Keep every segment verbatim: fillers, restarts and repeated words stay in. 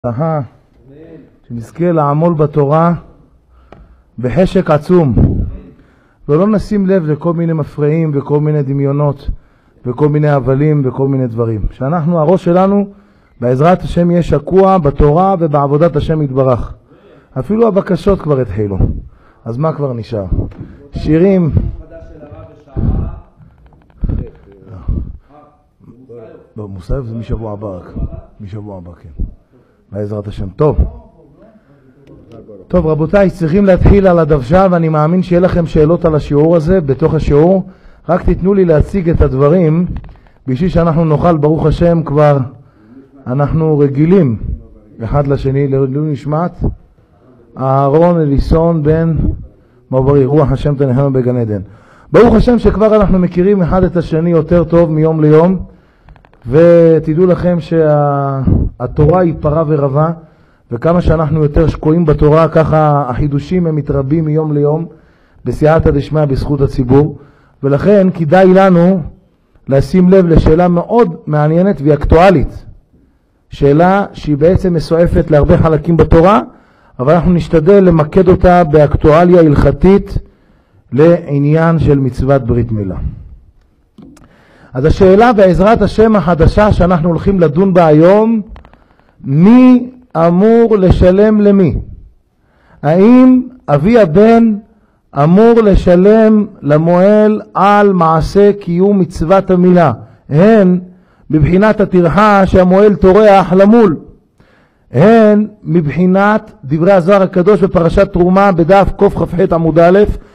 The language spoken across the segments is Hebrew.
אהה, שנזכה לעמול בתורה בחשק עצום, ולא נשים לב לכל מיני מפרעים וכל מיני דמיונות וכל מיני הבלים וכל מיני דברים. שאנחנו, הראש שלנו בעזרת השם יהיה שקוע בתורה ובעבודת השם יתברך. אפילו הבקשות כבר התחילו, אז מה כבר נשאר? שירים. לא, מוסף זה משבוע הבא רק. משבוע הבא, כן. בעזרת השם. טוב. טוב, רבותיי, צריכים להתחיל על הדוושה, ואני מאמין שיהיה לכם שאלות על השיעור הזה בתוך השיעור. רק תיתנו לי להציג את הדברים, בשביל שאנחנו נוכל, ברוך השם, כבר אנחנו רגילים אחד לשני, לעילוי נשמת אהרון אליסון בן מברי, רוח השם תנחנו בגן עדן. ברוך השם שכבר אנחנו מכירים אחד את השני יותר טוב מיום ליום, ותדעו לכם שהתורה היא פרה ורבה, וכמה שאנחנו יותר שקועים בתורה, ככה החידושים הם מתרבים מיום ליום בסייעתא דשמיא בזכות הציבור. ולכן כדאי לנו לשים לב לשאלה מאוד מעניינת ואקטואלית, שאלה שהיא בעצם מסועפת להרבה חלקים בתורה, אבל אנחנו נשתדל למקד אותה באקטואליה הלכתית לעניין של מצוות ברית מילה. אז השאלה בעזרת השם החדשה שאנחנו הולכים לדון בה היום, מי אמור לשלם למי? האם אבי הבן אמור לשלם למועל על מעשה קיום מצוות המילה, הן מבחינת הטרחה שהמועל טורח למול, הן מבחינת דברי הזוהר הקדוש בפרשת תרומה בדף קכ"ח עמוד א',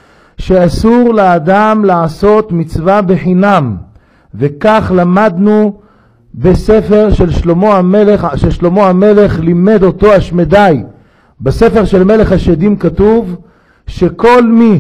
שאסור לאדם לעשות מצווה בחינם, וכך למדנו בספר של שלמה המלך, ששלמה המלך לימד אותו השמדי. בספר של מלך השדים כתוב שכל מי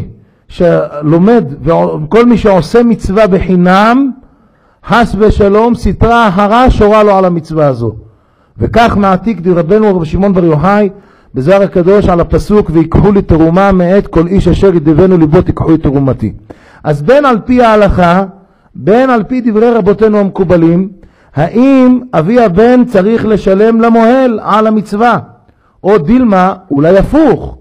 שלומד וכל מי שעושה מצווה בחינם, חס ושלום סתרה אחרה שורה לו על המצווה הזו. וכך מעתיק דרבנו רבי שמעון בר יוחאי בזוהר הקדוש על הפסוק ויקחו לי תרומה מאת כל איש אשר ידבנו ליבו תיקחו את תרומתי. אז בין על פי ההלכה, בין על פי דברי רבותינו המקובלים, האם אבי הבן צריך לשלם למוהל על המצווה, או דילמה אולי הפוך,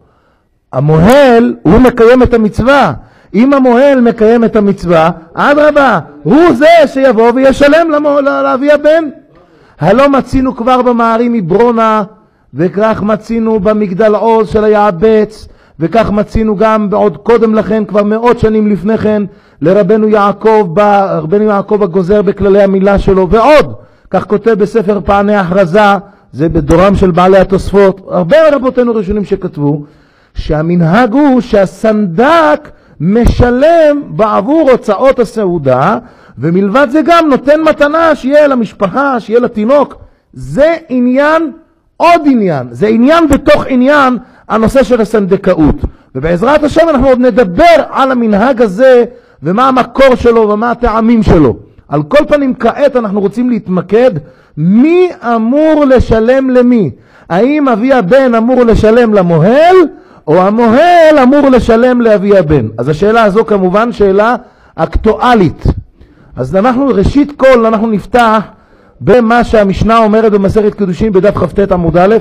המוהל הוא מקיים את המצווה. אם המוהל מקיים את המצווה, אדרבה, הוא זה שיבוא וישלם לאבי הבן. הלא מצינו כבר במערים מברונה, וכך מצינו במגדל עוז של היעבץ, וכך מצינו גם בעוד קודם לכן, כבר מאות שנים לפני כן, לרבנו יעקב, רבנו יעקב הגוזר בכללי המילה שלו, ועוד, כך כותב בספר פעני הכרזה, זה בדורם של בעלי התוספות, הרבה רבותינו ראשונים שכתבו, שהמנהג הוא שהסנדק משלם בעבור הוצאות הסעודה, ומלבד זה גם נותן מתנה שיהיה למשפחה, שיהיה לתינוק. זה עניין, עוד עניין, זה עניין בתוך עניין, הנושא של הסנדקאות. ובעזרת השם אנחנו עוד נדבר על המנהג הזה, ומה המקור שלו ומה הטעמים שלו. על כל פנים כעת אנחנו רוצים להתמקד, מי אמור לשלם למי? האם אבי הבן אמור לשלם למוהל, או המוהל אמור לשלם לאבי הבן? אז השאלה הזו כמובן שאלה אקטואלית. אז אנחנו ראשית כל אנחנו נפתח במה שהמשנה אומרת במסכת קידושין בדף כ"ט עמוד א',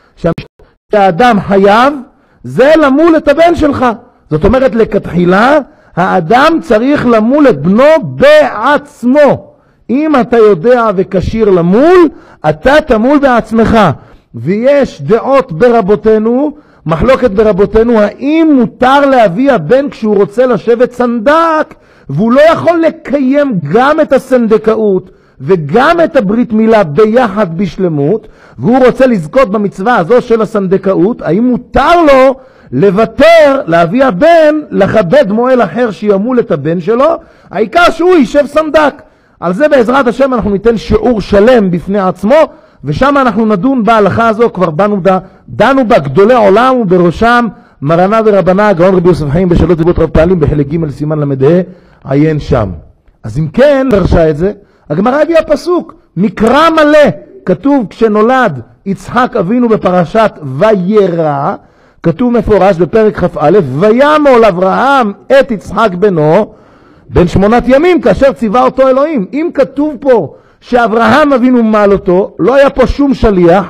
שהאדם חייב זה למול את הבן שלך. זאת אומרת לכתחילה האדם צריך למול את בנו בעצמו. אם אתה יודע וקשיר למול, אתה תמול בעצמך. ויש דעות ברבותינו, מחלוקת ברבותינו, האם מותר להביא הבן כשהוא רוצה לשבת סנדק, והוא לא יכול לקיים גם את הסנדקאות וגם את הברית מילה ביחד בשלמות, והוא רוצה לזכות במצווה הזו של הסנדקאות, האם מותר לו לוותר, להביא הבן, לכבד מועל אחר שימול את הבן שלו, העיקר שהוא יישב סנדק. על זה בעזרת השם אנחנו ניתן שיעור שלם בפני עצמו, ושם אנחנו נדון בהלכה הזו, כבר דנו, דנו בה גדולי עולם, ובראשם מרנה ורבנה הגאון רבי יוסף חיים בשאלות דיבות רב פעלים בחלק ג' סימן למדה, עיין שם. אז אם כן לרשה את זה, הגמרא הביאה פסוק, מקרא מלא, כתוב כשנולד יצחק אבינו בפרשת וירא, כתוב מפורש בפרק כ"א, וימול אברהם את יצחק בנו בן שמונת ימים כאשר ציווה אותו אלוהים. אם כתוב פה שאברהם אבינו מל אותו, לא היה פה שום שליח,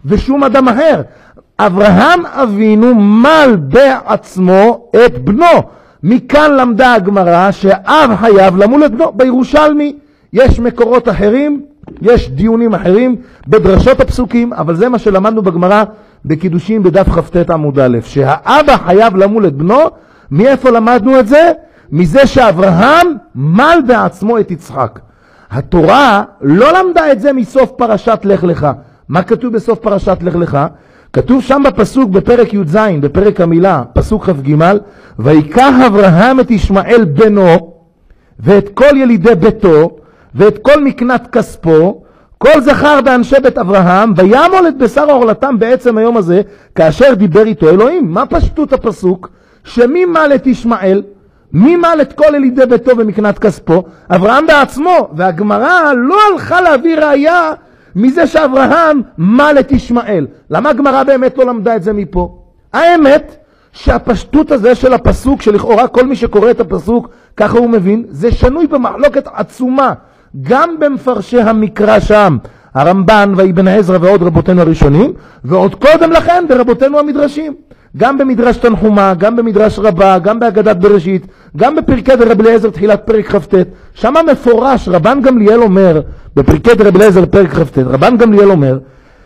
ושום אדם אחר. אברהם אבינו מל בעצמו את בנו. מכאן למדה הגמרא שאב חייב למול את בנו. בירושלמי יש מקורות אחרים, יש דיונים אחרים בדרשות הפסוקים, אבל זה מה שלמדנו בגמרא בקידושים בדף כ"ט עמוד א', שהאבא חייב למול את בנו. מאיפה למדנו את זה? מזה שאברהם מל בעצמו את יצחק. התורה לא למדה את זה מסוף פרשת לך לך. מה כתוב בסוף פרשת לך לך? כתוב שם בפסוק בפרק י' ז', בפרק המילה, פסוק כ"ג, ויקח אברהם את ישמעאל בנו ואת כל ילידי ביתו ואת כל מקנת כספו, כל זכר באנשי בית אברהם, וימול את בשר עורלתם בעצם היום הזה, כאשר דיבר איתו אלוהים. מה פשטות הפסוק? שמי מל את ישמעאל? מי מל את כל ילידי ביתו ומקנת כספו? אברהם בעצמו. והגמרא לא הלכה להביא ראיה מזה שאברהם מל את ישמעאל. למה הגמרא באמת לא למדה את זה מפה? האמת שהפשטות הזה של הפסוק, שלכאורה כל מי שקורא את הפסוק ככה הוא מבין, זה שנוי במחלוקת עצומה, גם במפרשי המקרא שם, הרמב"ן ואבן עזרא ועוד רבותינו הראשונים, ועוד קודם לכן ברבותינו המדרשים, גם במדרש תנחומה, גם במדרש רבה, גם בהגדת בראשית, גם בפרקי דרבי אליעזר תחילת פרק כ"ט. שם מפורש, רבן גמליאל אומר, בפרקי דרבי אליעזר פרק כ"ט, רבן גמליאל אומר,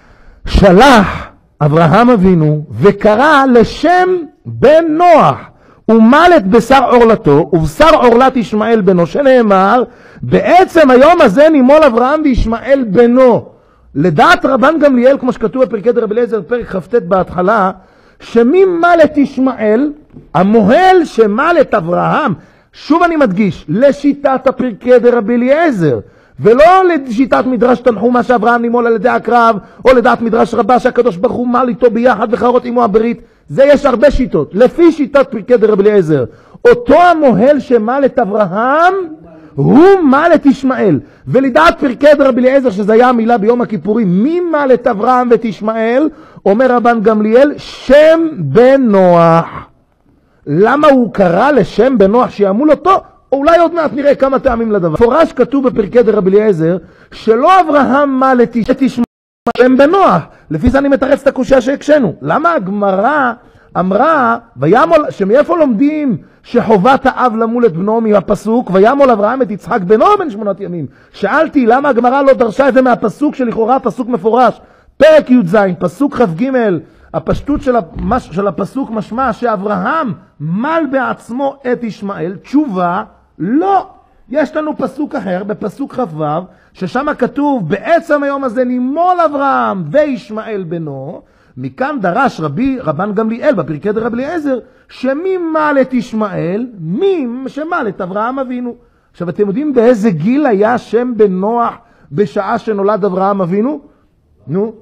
שלח אברהם אבינו וקרא לשם בן נוח, ומל את בשר עורלתו ובשר עורלת ישמעאל בנו, שנאמר בעצם היום הזה נימול אברהם וישמעאל בנו. לדעת רבן גמליאל, כמו שכתוב בפרקי דרבי אליעזר פרק כ"ט בהתחלה, שמי מל את ישמעאל? המוהל שמל את אברהם. שוב אני מדגיש, לשיטת הפרקי דרבי אליעזר, ולא לשיטת מדרש תנחומה שאברהם נימול על ידי הקרב, או לדעת מדרש רבה שהקדוש ברוך הוא מל איתו ביחד וחרות עמו הברית. זה יש הרבה שיטות. לפי שיטת פרקי דרבי אליעזר, אותו המוהל שמל את אברהם הוא מל את ישמעאל. ולדעת פרקי דרבי אליעזר, שזה היה המילה ביום הכיפורים, מי מל את אברהם ואת ישמעאל? אומר רבן גמליאל, שם בן נוח. למה הוא קרא לשם בן נוח שימול אותו? אולי עוד מעט נראה כמה טעמים לדבר. פורש כתוב בפרקי דרבי אליעזר שלא אברהם מל את ישמעאל שם בן נוח. לפי זה אני מתרץ את הקושיה שהקשנו. למה הגמרא אמרה, וימול, שמאיפה לומדים שחובת האב למול את בנו מהפסוק, וימול אברהם את יצחק בנו בן שמונת ימים? שאלתי למה הגמרא לא דרשה את זה מהפסוק שלכאורה פסוק מפורש, פרק י' ז', פסוק כ"ג, הפשטות של, המש, של הפסוק משמע שאברהם מל בעצמו את ישמעאל. תשובה, לא. יש לנו פסוק אחר, בפסוק כ"ו, ששם כתוב, בעצם היום הזה נימול אברהם וישמעאל בנו. מכאן דרש רבי רבן גמליאל בפרקי דרבי אליעזר, שמי מל את ישמעאל? מי שמל את אברהם אבינו. עכשיו אתם יודעים באיזה גיל היה שם בן נוח בשעה שנולד אברהם אבינו? נו?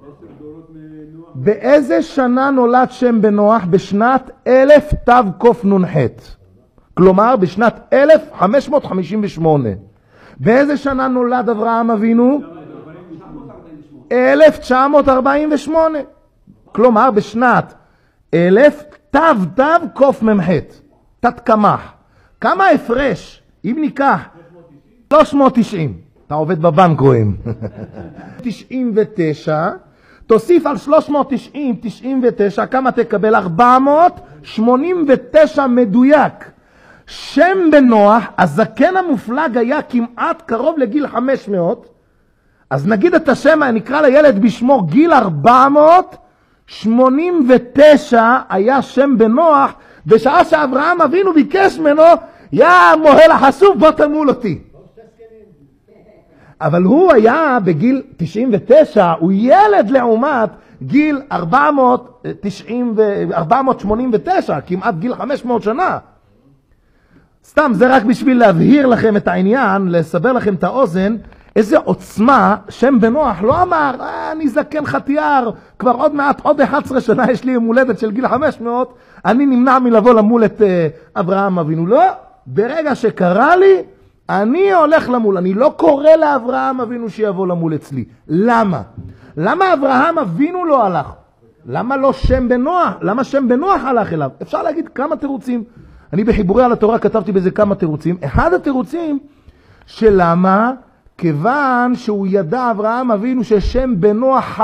באיזה שנה נולד שם בן נוח? בשנת אלף תקנ"ח. כלומר בשנת אלף חמש מאות חמישים ושמונה. באיזה שנה נולד אברהם אבינו? אלף תשע מאות ארבעים ושמונה. כלומר בשנת אלף תקמ"ח. תתקמח. כמה הפרש? אם ניקח שלוש מאות ותשעים. אתה עובד בבנק רואים. תשעים ותשע. תוסיף על שלוש מאות תשעים, תשעים ותשע, כמה תקבל? ארבע מאות שמונים ותשע מדויק. שם בן נוח, הזקן המופלג היה כמעט קרוב לגיל חמש מאות, אז נגיד את השם, נקרא לילד בשמו גיל ארבע מאות שמונים ותשע היה שם בן נוח, בשעה שאברהם אבינו ביקש ממנו, יא מוהל החשוף בוא תמול אותי. אבל הוא היה בגיל תשעים ותשע, הוא ילד לעומת גיל ארבע מאות שמונים ותשע, כמעט גיל חמש מאות שנה. סתם, זה רק בשביל להבהיר לכם את העניין, לסבר לכם את האוזן, איזה עוצמה. שם בן נוח לא אמר, אה, אני זקן חתיאר, כבר עוד מעט, עוד אחת עשרה שנה יש לי יום הולדת של גיל חמש מאות, אני נמנע מלבוא למול את uh, אברהם אבינו. לא, ברגע שקרה לי, אני הולך למול, אני לא קורא לאברהם אבינו שיבוא למול אצלי. למה? למה אברהם אבינו לא הלך? למה לא שם בן נוח? למה שם בן נוח הלך אליו? אפשר להגיד כמה תירוצים. אני בחיבורי על התורה כתבתי בזה כמה תירוצים. אחד התירוצים שלמה, כיוון שהוא ידע אברהם אבינו ששם בן נוח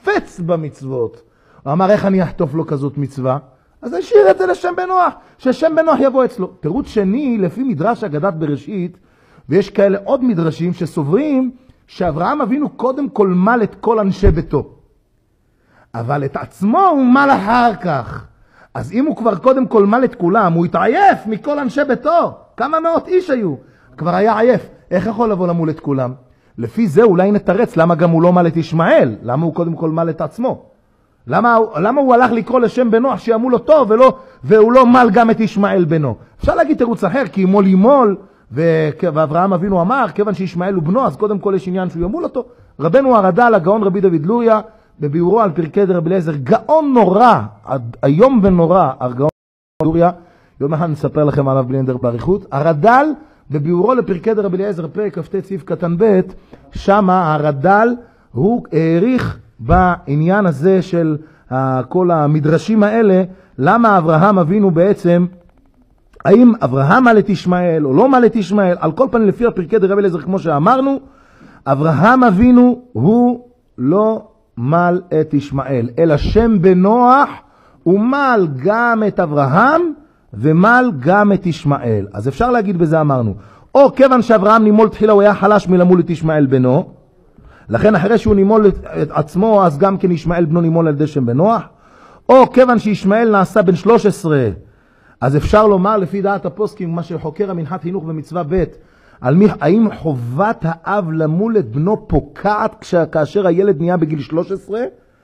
חפץ במצוות. הוא אמר, איך אני אחטוף לו כזאת מצווה? אז השאיר את זה לשם בנוח, ששם בנוח יבוא אצלו. תירוץ שני, לפי מדרש אגדת בראשית, ויש כאלה עוד מדרשים שסוברים, שאברהם אבינו קודם כל מל את כל אנשי ביתו. אבל את עצמו הוא מל אחר כך. אז אם הוא כבר קודם כל מל את כולם, הוא התעייף מכל אנשי ביתו. כמה מאות איש היו? כבר היה עייף. איך יכול לבוא למול את כולם? לפי זה אולי נתרץ למה גם הוא לא מל את ישמעאל. למה הוא קודם כל מל את עצמו? למה, למה הוא הלך לקרוא לשם בנוח שימול אותו ולא, והוא לא מל גם את ישמעאל בנו? אפשר להגיד תירוץ אחר, כי ימול ימול, ואברהם אבינו אמר, כיוון שישמעאל הוא בנו, אז קודם כל יש עניין שהוא ימול אותו. רבנו הרד"ל, הגאון רבי דוד לוריה, בביאורו על פרקי דרבי אליעזר, גאון נורא, היום ונורא, הגאון לוריה, יום אחד נספר לכם עליו בלי נדר באריכות, הרד"ל, בביאורו לפרקי דרבי אליעזר, פרק כ"ט סעיף קטן ב', שמה הרד"ל הוא העריך בעניין הזה של כל המדרשים האלה, למה אברהם אבינו בעצם, האם אברהם מל את ישמעאל או לא מל את ישמעאל, על כל פנים לפי הפרקי דרבי אליעזר כמו שאמרנו, אברהם אבינו הוא לא מל את ישמעאל, אלא שם בנוח הוא מל גם את אברהם ומל גם את ישמעאל. אז אפשר להגיד בזה אמרנו, או כיוון שאברהם נימול תחילה הוא היה חלש מלמול את ישמעאל בנו, לכן אחרי שהוא נימול את עצמו אז גם כן ישמעאל בנו נימול על ידי שם בנוח, או כיוון שישמעאל נעשה בן שלוש עשרה, אז אפשר לומר לפי דעת הפוסקים מה שחוקר המנחת חינוך במצווה ב' על מי, האם חובת האב למול את בנו פוקעת כאשר הילד נהיה בגיל שלוש עשרה?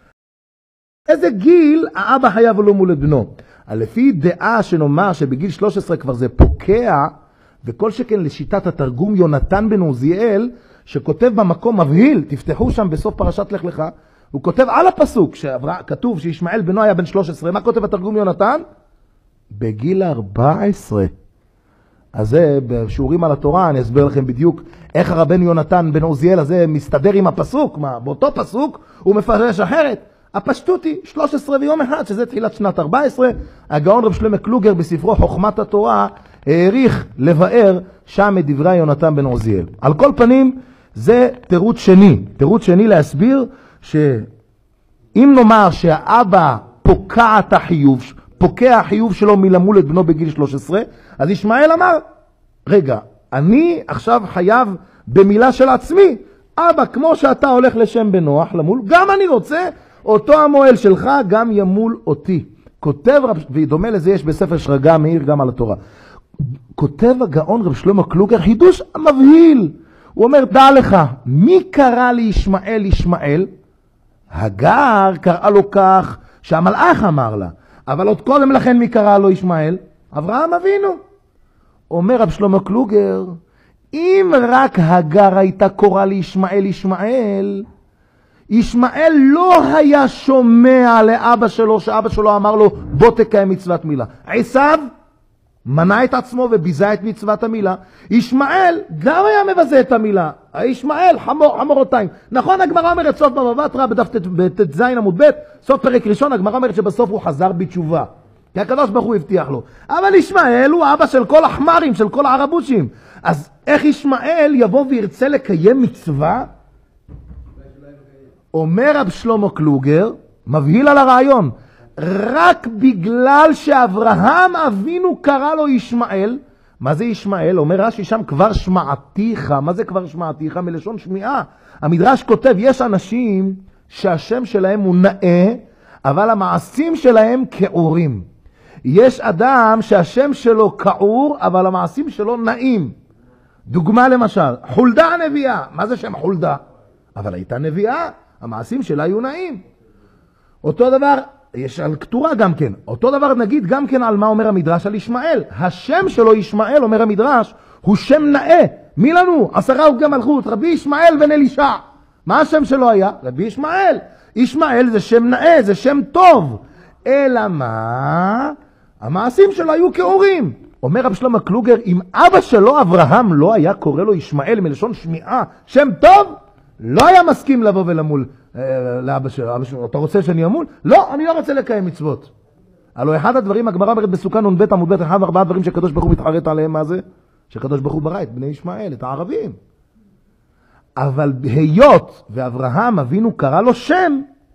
איזה גיל האבא חייב לו מול את בנו? לפי דעה שנאמר שבגיל שלוש עשרה כבר זה פוקע, וכל שכן לשיטת התרגום יונתן בן עוזיאל, שכותב במקום מבהיל, תפתחו שם בסוף פרשת לך לך, הוא כותב על הפסוק, כתוב שישמעאל בנו היה בן שלוש עשרה, מה כותב התרגום יונתן? בגיל ארבע עשרה. אז זה בשיעורים על התורה, אני אסביר לכם בדיוק איך הרבן יונתן בן עוזיאל הזה מסתדר עם הפסוק, מה, באותו פסוק הוא מפרש אחרת. הפשטות היא שלוש עשרה ויום אחד, שזה תחילת שנת ארבע עשרה, הגאון רב שלמה קלוגר בספרו חוכמת התורה, העריך לבאר שם את דברי יונתן בן עוזיאל. על כל פנים, זה תירוץ שני, תירוץ שני להסביר שאם נאמר שהאבא פוקע את החיוב, פוקע החיוב שלו מלמול את בנו בגיל שלוש עשרה, אז ישמעאל אמר, רגע, אני עכשיו חייב במילה של עצמי, אבא, כמו שאתה הולך לשם בנוח למול, גם אני רוצה, אותו המועל שלך גם ימול אותי. כותב, ודומה לזה יש בספר שרגא מאיר גם על התורה, כותב הגאון רב שלמה קלוגר חידוש מבהיל, הוא אומר, דע לך, מי קרא לי ישמעאל ישמעאל? הגר קרא לו כך שהמלאך אמר לה, אבל עוד קודם לכן מי קרא לו ישמעאל? אברהם אבינו. אומר רב שלמה קלוגר, אם רק הגר הייתה קורא לי ישמעאל ישמעאל, ישמעאל לא היה שומע לאבא שלו, שאבא שלו אמר לו, בוא תקיים מצוות מילה. עשיו מנע את עצמו וביזה את מצוות המילה. ישמעאל גם היה מבזה את המילה. ישמעאל חמור, חמורותיים. נכון, הגמרא אומרת סוף בבא בתרא בדף ט"ז עמוד ב', סוף פרק ראשון, הגמרא אומרת שבסוף הוא חזר בתשובה. כי הקדוש ברוך הוא הבטיח לו. אבל ישמעאל הוא אבא של כל החמרים, של כל הערבושים. אז איך ישמעאל יבוא וירצה לקיים מצווה? אומר רב שלמה קלוגר, מבהיל על הרעיון, רק בגלל שאברהם אבינו קרא לו ישמעאל. מה זה ישמעאל? אומר רש"י שם כבר שמעתיך. מה זה כבר שמעתיך? מלשון שמיעה. המדרש כותב, יש אנשים שהשם שלהם הוא נאה, אבל המעשים שלהם כעורים. יש אדם שהשם שלו כעור, אבל המעשים שלו נאים. דוגמה למשל, חולדה הנביאה. מה זה שם חולדה? אבל הייתה נביאה, המעשים שלה היו נאים. אותו דבר, יש על כתורה גם כן. אותו דבר נגיד גם כן על מה אומר המדרש על ישמעאל. השם שלו ישמעאל, אומר המדרש, הוא שם נאה. מי לנו? עשרה הוגי מלכות, רבי ישמעאל בן אלישע. מה השם שלו היה? רבי ישמעאל. ישמעאל זה שם נאה, זה שם טוב. אלא מה? המעשים שלו היו כאורים. אומר רב שלמה קלוגר, אם אבא שלו אברהם לא היה קורא לו ישמעאל מלשון שמיעה, שם טוב, לא היה מסכים לבוא ולמול לאבא שלו. אבא שלו, אתה רוצה שאני אמול? לא, אני לא רוצה לקיים מצוות. הלוא אחד הדברים, הגמרא אומרת בסוכה נ"ב עמוד ב', אחד וארבעה דברים שקדוש ברוך הוא מתחרט עליהם, מה זה? שקדוש ברוך הוא ברא את בני ישמעאל, את הערבים. אבל היות ואברהם אבינו קרא לו שם,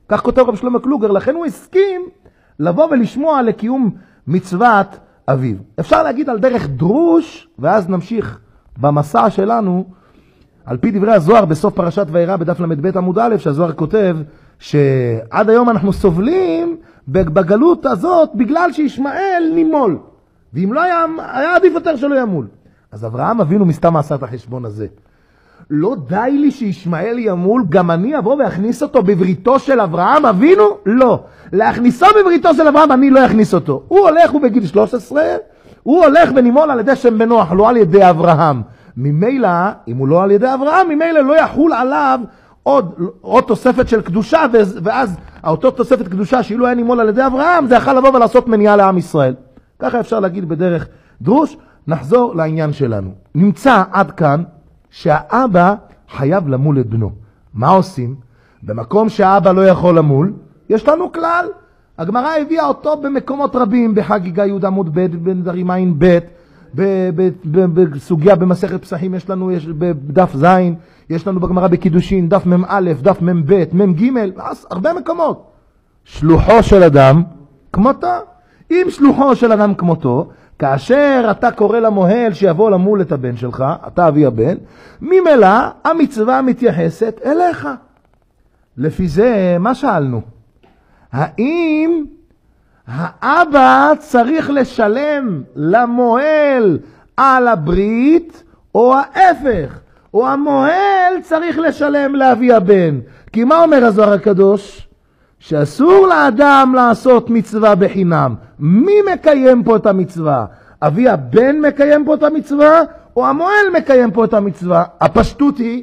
כך כותב רב שלמה קלוגר, לכן הוא הסכים לבוא ולשמוע לקיום מצוות אביו. אפשר להגיד על דרך דרוש, ואז נמשיך במסע שלנו, על פי דברי הזוהר בסוף פרשת וירא בדף למד ב' עמוד א', שהזוהר כותב שעד היום אנחנו סובלים בגלות הזאת בגלל שישמעאל נימול, ואם לא היה, היה עדיף יותר שלא ימול. אז אברהם אבינו מסתם עשה את החשבון הזה. לא די לי שישמעאל ימול, גם אני אבוא ואכניס אותו בבריתו של אברהם אבינו? לא. להכניסו בבריתו של אברהם אני לא אכניס אותו. הוא הולך ובגיל שלוש עשרה, הוא הולך ונימול על ידי שם בנו, לא על ידי אברהם. ממילא, אם הוא לא על ידי אברהם, ממילא לא יחול עליו עוד, עוד תוספת של קדושה, ואז אותו תוספת קדושה שאילו היה נימול על ידי אברהם, זה יכול לבוא ולעשות מניעה לעם ישראל. ככה אפשר להגיד בדרך דרוש. נחזור לעניין שלנו. נמצא עד כאן שהאבא חייב למול את בנו. מה עושים? במקום שהאבא לא יכול למול, יש לנו כלל. הגמרא הביאה אותו במקומות רבים, בחגיגה י' עמוד ב', בנדרים עין ב', בסוגיה במסכת פסחים יש לנו, יש בדף זין, יש לנו בגמרא בקידושין, דף מם א', דף מם ב', מם ג', הרבה מקומות. שלוחו של אדם כמותו. אם שלוחו של אדם כמותו, כאשר אתה קורא למוהל שיבוא למול את הבן שלך, אתה אבי הבן, ממילא המצווה מתייחסת אליך. לפי זה, מה שאלנו? האם האבא צריך לשלם למוהל על הברית, או ההפך? או המוהל צריך לשלם לאבי הבן? כי מה אומר הזוהר הקדוש? שאסור לאדם לעשות מצווה בחינם. מי מקיים פה את המצווה? אבי הבן מקיים פה את המצווה, או המוהל מקיים פה את המצווה? הפשטות היא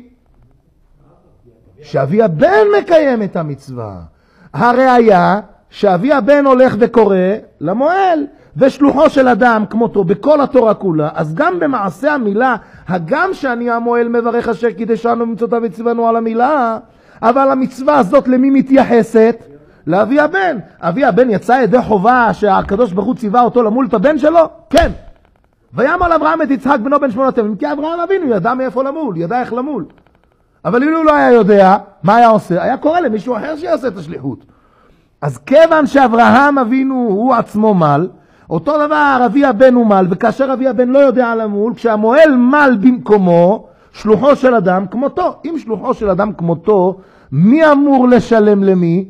שאבי הבן מקיים את המצווה. הראיה שאבי הבן הולך וקורא למוהל, ושלוחו של אדם כמותו בכל התורה כולה, אז גם במעשה המילה, הגם שאני המוהל מברך אשר קידשנו מצוותיו וציוונו על המילה, אבל המצווה הזאת למי מתייחסת? לאבי הבן. אבי הבן יצא ידי חובה שהקדוש ברוך הוא ציווה אותו למול את הבן שלו? כן. וימול אברהם את יצחק בנו בן שמונת ימים, כי אברהם אבינו ידע מאיפה למול, ידע איך למול. אבל אילו לא היה יודע, מה היה עושה? היה קורא למישהו אחר שיעשה את השליחות. אז כיוון שאברהם אבינו הוא עצמו מל, אותו דבר אבי הבן הוא מל, וכאשר אבי הבן לא יודע למול, כשהמוהל מל במקומו, שלוחו של אדם כמותו. אם שלוחו של אדם כמותו, מי אמור לשלם למי?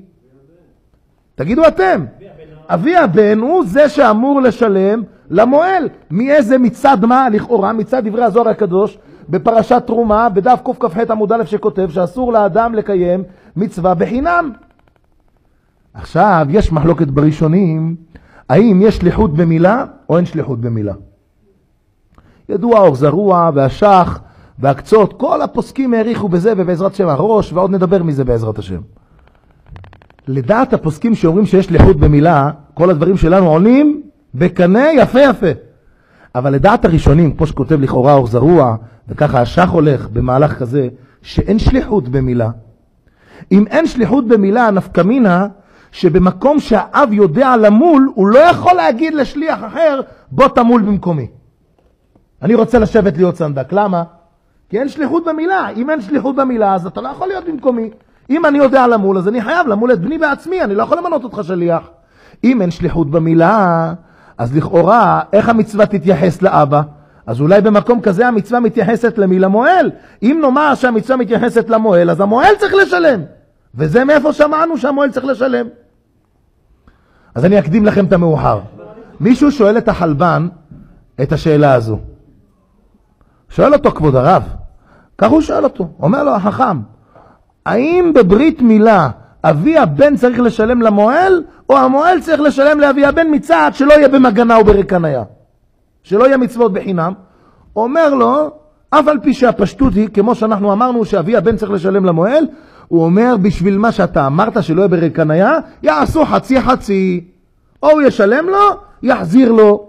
תגידו אתם. אבי הבן הוא זה שאמור לשלם למוהל. מאיזה מצד מה? לכאורה מצד דברי הזוהר הקדוש בפרשת תרומה בדף קכ"ח עמוד א' שכותב שאסור לאדם לקיים מצווה בחינם. עכשיו יש מחלוקת בראשונים האם יש שליחות במילה או אין שליחות במילה. ידוע אור זרוע והשח והקצות, כל הפוסקים העריכו בזה, ובעזרת שם הראש, ועוד נדבר מזה בעזרת השם. לדעת הפוסקים שאומרים שיש שליחות במילה, כל הדברים שלנו עולים בקנה יפה יפה. אבל לדעת הראשונים, כמו שכותב לכאורה אור זרוע, וככה השח הולך במהלך כזה, שאין שליחות במילה. אם אין שליחות במילה, נפקא מינה, שבמקום שהאב יודע למול, הוא לא יכול להגיד לשליח אחר, בוא תמול במקומי. אני רוצה לשבת להיות סנדק. למה? כי אין שליחות במילה. אם אין שליחות במילה, אז אתה לא יכול להיות במקומי. אם אני יודע למול, אז אני חייב למול את בני בעצמי, אני לא יכול למנות אותך שליח. אם אין שליחות במילה, אז לכאורה, איך המצווה תתייחס לאבא? אז אולי במקום כזה המצווה מתייחסת למי? למוהל. אם נאמר שהמצווה מתייחסת למוהל, אז המוהל צריך לשלם. וזה מאיפה שמענו שהמוהל צריך לשלם. אז אני אקדים לכם את המאוחר. מישהו שואל את החלבן את השאלה הזו. שואל אותו כבוד הרב, כך הוא שואל אותו, אומר לו החכם, האם בברית מילה אבי הבן צריך לשלם למוהל, או המוהל צריך לשלם לאבי הבן מצד שלא יהיה במגנה או ברקניה, שלא יהיה מצוות בחינם? אומר לו, אף על פי שהפשטות היא, כמו שאנחנו אמרנו שאבי הבן צריך לשלם למוהל, הוא אומר בשביל מה שאתה אמרת שלא יהיה ברקניה, יעשו חצי חצי, או הוא ישלם לו, יחזיר לו.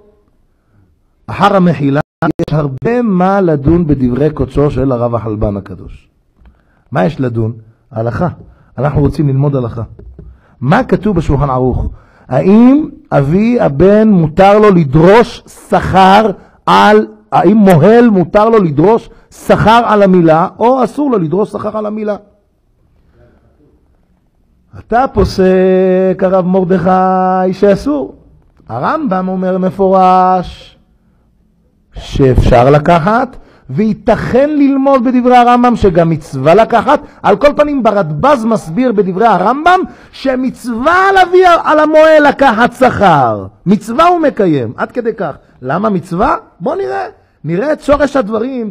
אחר המחילה, יש הרבה מה לדון בדברי קודשו של הרב החלבן הקדוש. מה יש לדון? הלכה. אנחנו רוצים ללמוד הלכה. מה כתוב בשולחן ערוך? האם אבי הבן מותר לו לדרוש שכר על, האם מוהל מותר לו לדרוש שכר על המילה, או אסור לו לדרוש שכר על המילה? אתה פוסק הרב מרדכי שאסור. הרמב"ם אומר מפורש שאפשר לקחת, וייתכן ללמוד בדברי הרמב"ם שגם מצווה לקחת. על כל פנים ברדב"ז מסביר בדברי הרמב"ם שמצווה להביא על המועל לקחת שכר. מצווה הוא מקיים, עד כדי כך. למה מצווה? בוא נראה. נראה את שורש הדברים.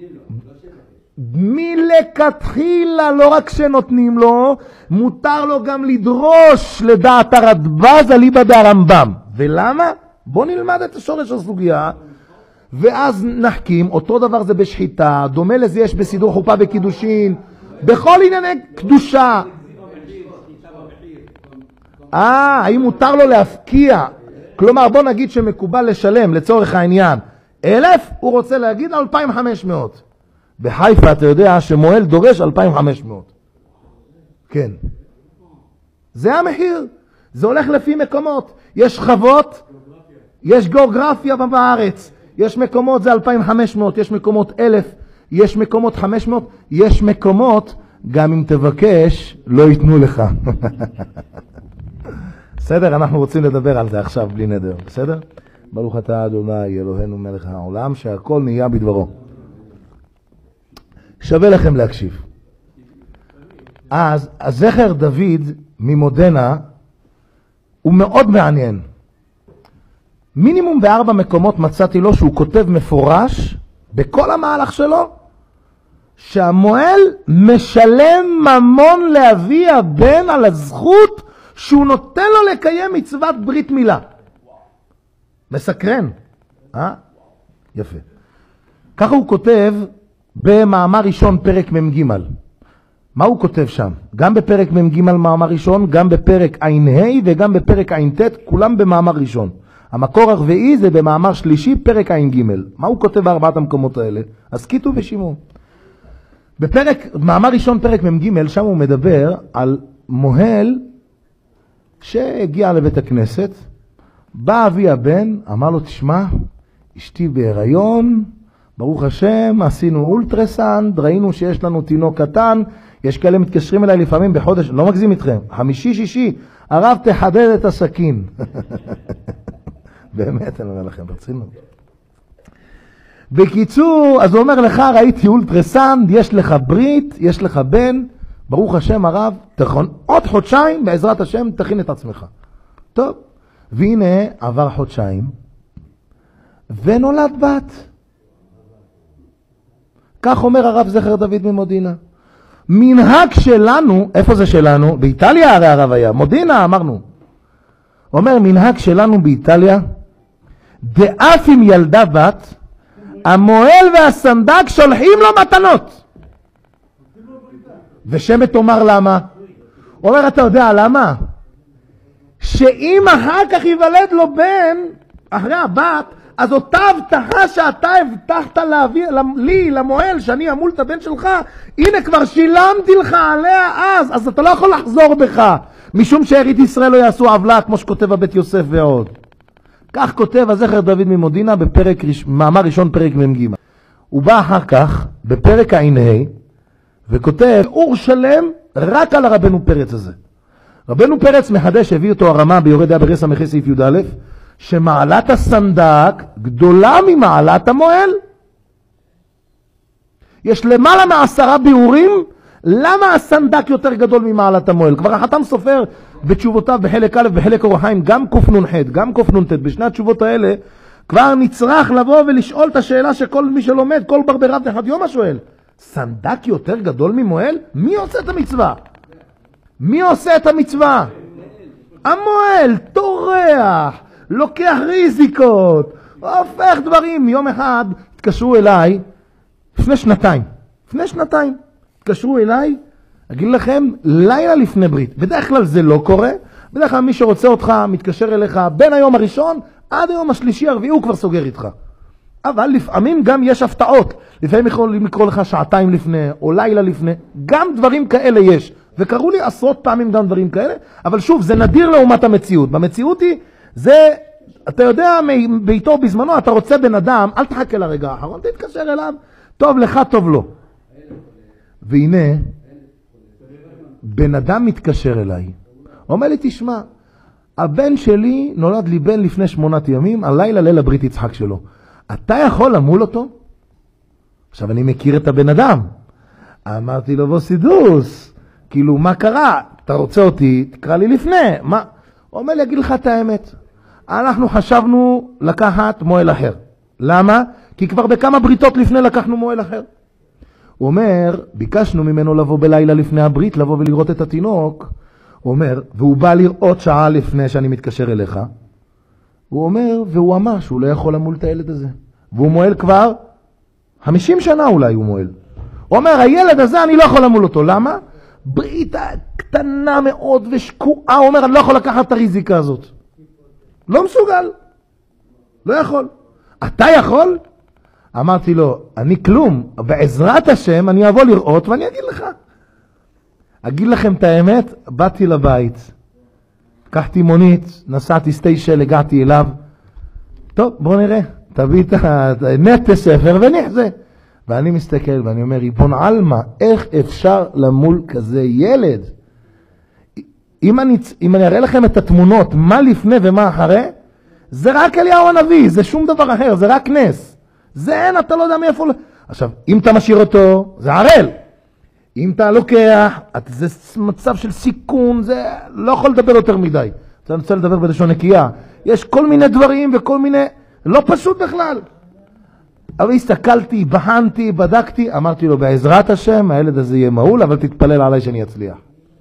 מלכתחילה לא רק שנותנים לו, מותר לו גם לדרוש לדעת הרדב"ז אליבא דרמב"ם. ולמה? בוא נלמד את שורש הסוגיה. ואז נחכים. אותו דבר זה בשחיטה, דומה לזה יש בסידור חופה וקידושין, בכל ענייני קדושה. אה, האם מותר לו להפקיע? כלומר, בוא נגיד שמקובל לשלם לצורך העניין אלף, הוא רוצה להגיד אלפיים וחמש מאות. בחיפה אתה יודע שמועל דורש אלפיים וחמש מאות. כן. זה המחיר. זה הולך לפי מקומות. יש חוות, יש גיאוגרפיה בארץ. יש מקומות זה אלפיים וחמש מאות, יש מקומות אלף, יש מקומות חמש מאות, יש מקומות גם אם תבקש לא ייתנו לך. בסדר? אנחנו רוצים לדבר על זה עכשיו בלי נדר. בסדר? ברוך אתה אדוני אלוהינו מלך העולם שהכל נהיה בדברו. שווה לכם להקשיב. אז הזכר דוד ממודנה הוא מאוד מעניין. מינימום בארבע מקומות מצאתי לו שהוא כותב מפורש בכל המהלך שלו שהמועל משלם ממון לאבי הבן על הזכות שהוא נותן לו לקיים מצוות ברית מילה. מסקרן. אה? יפה. ככה הוא כותב במאמר ראשון פרק ממג'. מה הוא כותב שם? גם בפרק ממג' מאמר ראשון, גם בפרק עין ה' וגם בפרק עין ת', כולם במאמר ראשון. המקור הרביעי זה במאמר שלישי, פרק עין ג'. מה הוא כותב בארבעת המקומות האלה? אז קיטו ושימו. בפרק, מאמר ראשון, פרק ממג', שם הוא מדבר על מוהל שהגיע לבית הכנסת, בא אבי הבן, אמר לו, תשמע, אשתי בהיריון, ברוך השם, עשינו אולטרסנד, ראינו שיש לנו תינוק קטן, יש כאלה מתקשרים אליי לפעמים בחודש, לא מגזים איתכם, חמישי, שישי, הרב תחדד את הסכין. באמת, אני אומר לכם, ברצינות. בקיצור, אז הוא אומר לך, ראיתי אולטרסנד, יש לך ברית, יש לך בן, ברוך השם הרב, תכון, עוד חודשיים, בעזרת השם, תכין את עצמך. טוב, והנה עבר חודשיים, ונולד בת. כך אומר הרב זכר דוד ממודינה. מנהג שלנו, איפה זה שלנו? באיטליה הרי הרב היה, מודינה אמרנו. אומר, מנהג שלנו באיטליה, דאף אם ילדה בת, המועל והסנדק שולחים לו מתנות. ושמת אומר למה? הוא אומר, אתה יודע למה? שאם אחר כך ייוולד לו בן, אחרי הבת, אז אותה הבטחה שאתה הבטחת להביא, לי, למועל, שאני אמול את הבן שלך, הנה כבר שילמתי לך עליה אז, אז אתה לא יכול לחזור בך, משום שארית ישראל לא יעשו עוולה, כמו שכותב הבית יוסף ועוד. כך כותב הזכר דוד ממודינה בפרק, מאמר ראשון פרק ממג'. הוא בא אחר כך, בפרק עין ה', וכותב אור שלם רק על הרבנו פרץ הזה. רבנו פרץ מחדש, הביא אותו הרמה ביורד דעה ברס המחי סעיף י' א', שמעלת הסנדק גדולה ממעלת המועל. יש למעלה מעשרה ביאורים למה הסנדק יותר גדול ממעלת המועל. כבר החתם סופר בתשובותיו בחלק א' בחלק אור החיים, גם קנ"ח, גם קנ"ט, בשני התשובות האלה, כבר נצטרך לבוא ולשאול את השאלה שכל מי שלומד, כל בר ברב אחד יום השואל. סנדק יותר גדול ממועל? מי עושה את המצווה? מי עושה את המצווה? המועל, תורח, לוקח ריזיקות, הופך דברים. יום אחד התקשרו אליי, לפני שנתיים, לפני שנתיים, התקשרו אליי, אגיד לכם, לילה לפני ברית. בדרך כלל זה לא קורה, בדרך כלל מי שרוצה אותך מתקשר אליך בין היום הראשון עד היום השלישי הרביעי הוא כבר סוגר איתך. אבל לפעמים גם יש הפתעות, לפעמים יכולים לקרוא לך שעתיים לפני או לילה לפני, גם דברים כאלה יש, וקראו לי עשרות פעמים גם דברים כאלה, אבל שוב, זה נדיר לעומת המציאות. במציאות היא, זה, אתה יודע, ביתו בזמנו, אתה רוצה בן אדם, אל תחכה לרגע האחרון, תתקשר אליו, טוב לך, טוב לו. והנה, בן אדם מתקשר אליי, אומר לי, תשמע, הבן שלי נולד לי בן לפני שמונת ימים, הלילה ליל הברית יצחק שלו. אתה יכול למול אותו? עכשיו אני מכיר את הבן אדם. אמרתי לו, בוא סידוס, כאילו מה קרה? אתה רוצה אותי, תקרא לי לפני. מה? הוא אומר לי, אגיד לך את האמת. אנחנו חשבנו לקחת מועל אחר. למה? כי כבר בכמה בריתות לפני לקחנו מועל אחר. הוא אומר, ביקשנו ממנו לבוא בלילה לפני הברית, לבוא ולראות את התינוק. הוא אומר, והוא בא לראות שעה לפני שאני מתקשר אליך. הוא אומר, והוא אמר שהוא לא יכול למול את הילד הזה. והוא מועל כבר חמישים שנה אולי הוא מועל. הוא אומר, הילד הזה אני לא יכול למול אותו. למה? ברית קטנה מאוד ושקועה. הוא אומר, אני לא יכול לקחת את הריזיקה הזאת. לא מסוגל. לא יכול. אתה יכול? אמרתי לו, אני כלום. בעזרת השם אני אבוא לראות ואני אגיד לך. אגיד לכם את האמת, באתי לבית. לקחתי מונית, נסעתי סטיישל, הגעתי אליו. טוב, בוא נראה. תביא את הנט ספר ונחזה. ואני מסתכל ואני אומר, ריבון אלמה, איך אפשר למול כזה ילד? אם אני, אם אני אראה לכם את התמונות, מה לפני ומה אחרי, זה רק אליהו הנביא, זה שום דבר אחר, זה רק נס. זה אין, אתה לא יודע מאיפה... עכשיו, אם אתה משאיר אותו, זה ערל. אם אתה לוקח, זה מצב של סיכון, זה לא יכול לדבר יותר מדי. אתה רוצה לדבר בלשון נקייה. יש כל מיני דברים וכל מיני... לא פשוט בכלל. אבל הסתכלתי, בחנתי, בדקתי, אמרתי לו, בעזרת השם, הילד הזה יהיה מעול, אבל תתפלל עליי שאני אצליח.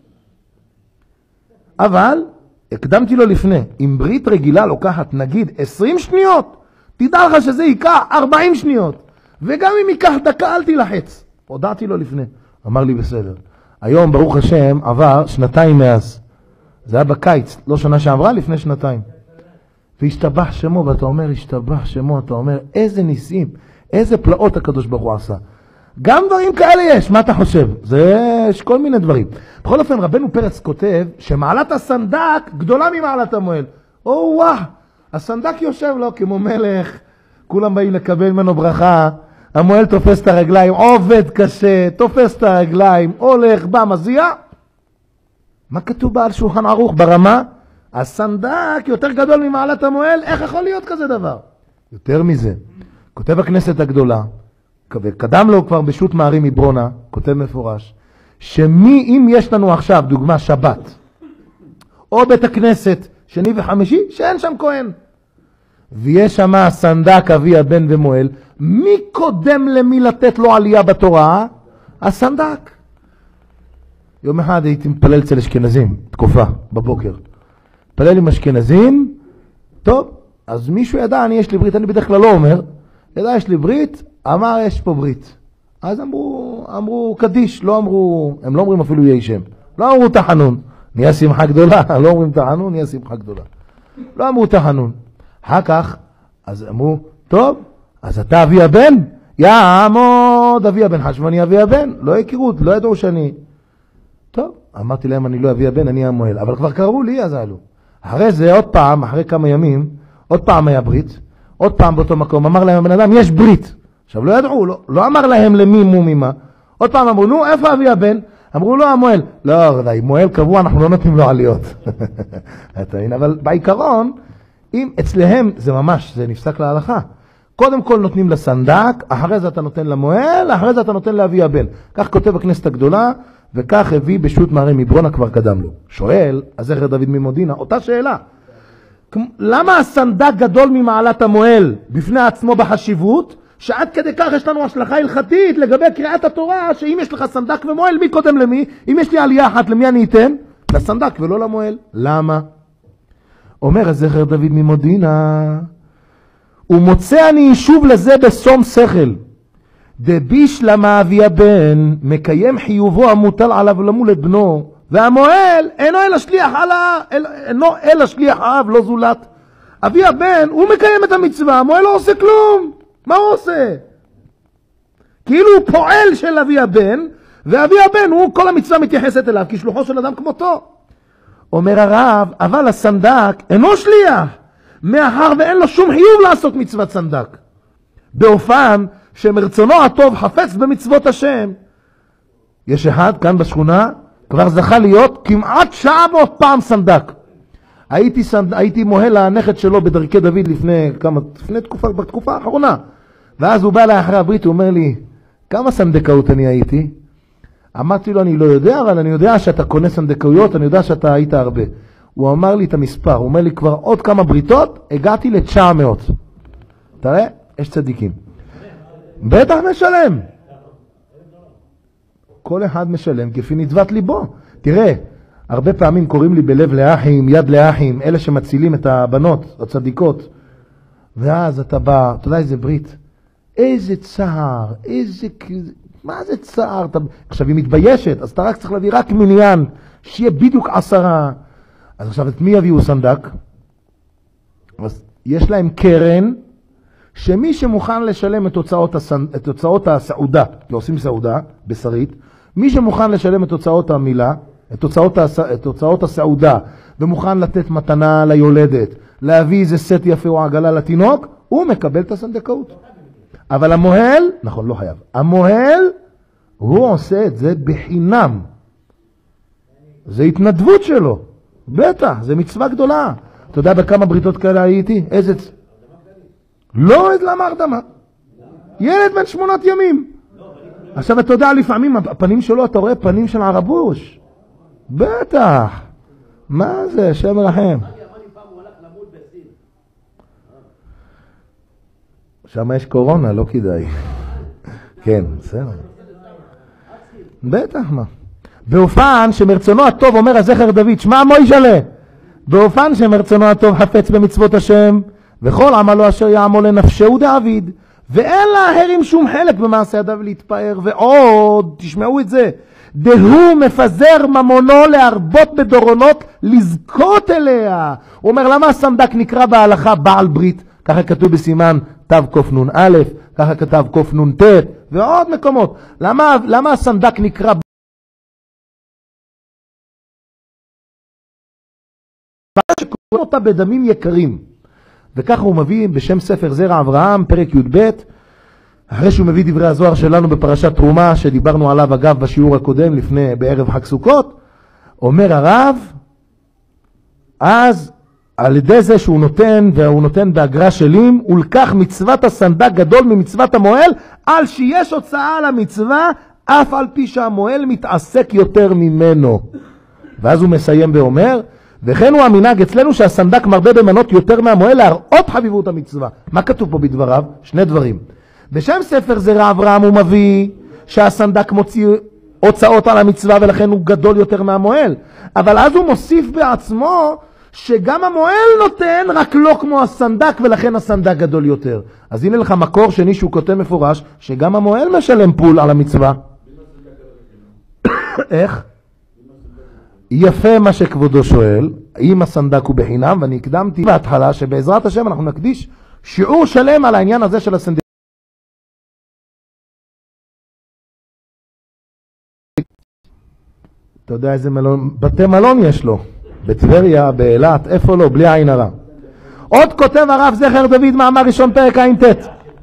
אבל, הקדמתי לו לפני, אם ברית רגילה לוקחת, נגיד, עשרים שניות, תדע לך שזה ייקח ארבעים שניות. וגם אם ייקח דקה, אל תלחץ. הודעתי לו לפני. אמר לי, בסדר. היום, ברוך השם, עבר שנתיים מאז. זה היה בקיץ, לא שנה שעברה, לפני שנתיים. והשתבח שמו, ואתה אומר, השתבח שמו, אתה אומר, איזה ניסים, איזה פלאות הקדוש ברוך הוא עשה. גם דברים כאלה יש, מה אתה חושב? זה יש כל מיני דברים. בכל אופן, רבנו פרץ כותב, שמעלת הסנדק גדולה ממעלת המועל. או וואה, הסנדק יושב לו כמו מלך, כולם באים לקבל ממנו ברכה, המועל תופס את הרגליים, עובד קשה, תופס את הרגליים, הולך, בא, מזיע. מה כתוב בעל שולחן ערוך ברמה? הסנדק יותר גדול ממעלת המועל, איך יכול להיות כזה דבר? יותר מזה, כותב הכנסת הגדולה, וקדם לו כבר בשו"ת מערי מברונה, כותב מפורש, שמי אם יש לנו עכשיו, דוגמה שבת, או בית הכנסת, שני וחמישי, שאין שם כהן, ויש שם הסנדק, אבי הבן ומועל, מי קודם למי לתת לו עלייה בתורה? הסנדק. יום אחד הייתי מפלל אצל אשכנזים, תקופה, בבוקר. פלל עם אשכנזים, טוב, אז מישהו ידע, אני יש לי ברית, אני בדרך כלל לא אומר, ידע יש לי ברית, אמר יש פה ברית. אז אמרו, אמרו קדיש, לא אמרו, הם לא אומרים אפילו יהי שם, לא אמרו תחנון, נהיה שמחה גדולה, לא אומרים תחנון, נהיה שמחה גדולה. לא אמרו תחנון. אחר כך, אז אמרו, טוב, אז אתה אבי הבן? יעמוד אבי הבן, חשבוני אבי הבן, לא הכירו, לא ידעו שאני. טוב, אמרתי להם אני לא אבי הבן, אני המועל, אבל כבר קראו לי, אז עלו. אחרי זה עוד פעם, אחרי כמה ימים, עוד פעם היה ברית, עוד פעם באותו מקום, אמר להם הבן אדם, יש ברית. עכשיו לא ידעו, לא, לא אמר להם למי מו ממה. עוד פעם אמרו, נו, איפה אבי הבן? אמרו, לא, המועל. לא, די, מועל קבוע, אנחנו לא נותנים לו עליות. אבל בעיקרון, אם אצלהם זה ממש, זה נפסק להלכה. קודם כל נותנים לסנדק, אחרי זה אתה נותן למועל, אחרי זה אתה נותן לאבי הבן. כך כותב הכנסת הגדולה, וכך הביא בשו"ת מערי מברונה כבר קדם לו. שואל, הזכר דוד ממודינה, אותה שאלה. למה הסנדק גדול ממעלת המועל בפני עצמו בחשיבות, שעד כדי כך יש לנו השלכה הלכתית לגבי קריאת התורה, שאם יש לך סנדק ומועל, מי קודם למי? אם יש לי עלייה אחת, למי אני אתן? לסנדק ולא למועל. למה? אומר הזכר דוד ממודינה, ומוצא אני יישוב לזה בסום שכל, דביש למה אבי הבן מקיים חיובו המוטל עליו למול את בנו, והמועל אינו אלא שליח עלה, אינו אלא שליח אב, לא זולת. אבי הבן הוא מקיים את המצווה, המועל לא עושה כלום. מה הוא עושה? כאילו הוא פועל של אבי הבן, ואבי הבן הוא כל המצווה מתייחסת אליו כשלוחו של אדם כמותו. אומר הרב, אבל הסנדק אינו שליח, מאחר ואין לו שום חיוב לעשות מצוות סנדק. באופן שמרצונו הטוב חפץ במצוות השם. יש אחד כאן בשכונה, כבר זכה להיות כמעט שעה ועוד פעם סנדק. הייתי, סנד... הייתי מוהל הנכד שלו בדרכי דוד לפני כמה, לפני תקופה, בתקופה האחרונה. ואז הוא בא אליי אחרי הברית, הוא אומר לי, כמה סנדקאות אני הייתי? אמרתי לו, אני לא יודע, אבל אני יודע שאתה קונה סנדקאויות, אני יודע שאתה היית הרבה. הוא אמר לי את המספר, הוא אומר לי, כבר עוד כמה בריתות, הגעתי ל-תשע מאות. תראה, יש צדיקים. בטח משלם. כל אחד משלם כפי נדבת ליבו. תראה, הרבה פעמים קוראים לי בלב לאחים, יד לאחים, אלה שמצילים את הבנות, הצדיקות. ואז אתה בא, אתה יודע איזה ברית? איזה צער, איזה... מה זה צער? אתה... עכשיו היא מתביישת, אז אתה רק צריך להביא רק מניין, שיהיה בדיוק עשרה. אז עכשיו את מי יביאו סנדק? אז יש להם קרן, שמי שמוכן לשלם את תוצאות, הסנ... את תוצאות הסעודה, כי עושים סעודה בשרית, מי שמוכן לשלם את תוצאות המילה, את תוצאות, הס... את תוצאות הסעודה, ומוכן לתת מתנה ליולדת, להביא איזה סט יפה או עגלה לתינוק, הוא מקבל את הסנדקאות. אבל המוהל, נכון, לא חייב, המוהל, הוא עושה את זה בחינם. זה התנדבות שלו. בטח, זה מצווה גדולה. אתה יודע בכמה בריתות כאלה הייתי? איזה... לא, למה הרדמה? ילד בן שמונת ימים. עכשיו אתה יודע, לפעמים הפנים שלו, אתה רואה פנים של ערבוש. בטח. מה זה, שם מרחם. שם יש קורונה, לא כדאי. כן, בסדר. בטח, מה. באופן שמרצונו הטוב אומר הזכר דוד, שמע מוישלה. באופן שמרצונו הטוב חפץ במצוות השם, וכל עמלו אשר יעמול לנפשהו דעביד, ואין להרים שום חלק במעשה ידיו להתפאר. ועוד, תשמעו את זה, דהוא מפזר ממונו להרבות בדורונות לזכות אליה. הוא אומר, למה הסנדק נקרא בהלכה בעל ברית? ככה כתוב בסימן תו קוף נון א', ככה כתב קוף נון ת', ועוד מקומות. למה, למה הסנדק נקרא שקוראים אותה בדמים יקרים? וככה הוא מביא בשם ספר זרע אברהם, פרק י' ב', אחרי שהוא מביא דברי הזוהר שלנו בפרשת תרומה, שדיברנו עליו אגב בשיעור הקודם, לפני, בערב חג סוכות, אומר הרב, אז על ידי זה שהוא נותן, והוא נותן באגרה שלים, ולקח מצוות הסנדק גדול ממצוות המועל, על שיש הוצאה על המצווה, אף על פי שהמועל מתעסק יותר ממנו. ואז הוא מסיים ואומר, וכן הוא המנהג אצלנו שהסנדק מרבה במנות יותר מהמועל להראות חביבות המצווה. מה כתוב פה בדבריו? שני דברים. בשם ספר זרע אברהם הוא מביא שהסנדק מוציא הוצאות על המצווה ולכן הוא גדול יותר מהמועל. אבל אז הוא מוסיף בעצמו שגם המועל נותן רק לא כמו הסנדק ולכן הסנדק גדול יותר. אז הנה לך מקור שני שהוא כותב מפורש שגם המועל משלם פול על המצווה. איך? יפה מה שכבודו שואל, אם הסנדק הוא בחינם, ואני הקדמתי בהתחלה שבעזרת השם אנחנו נקדיש שיעור שלם על העניין הזה של הסנדק. אתה יודע איזה מלון, בתי מלון יש לו, בטבריה, באילת, איפה לא, בלי עין הרע. עוד כותב הרב זכר דוד מאמר ראשון פרק עין ת'.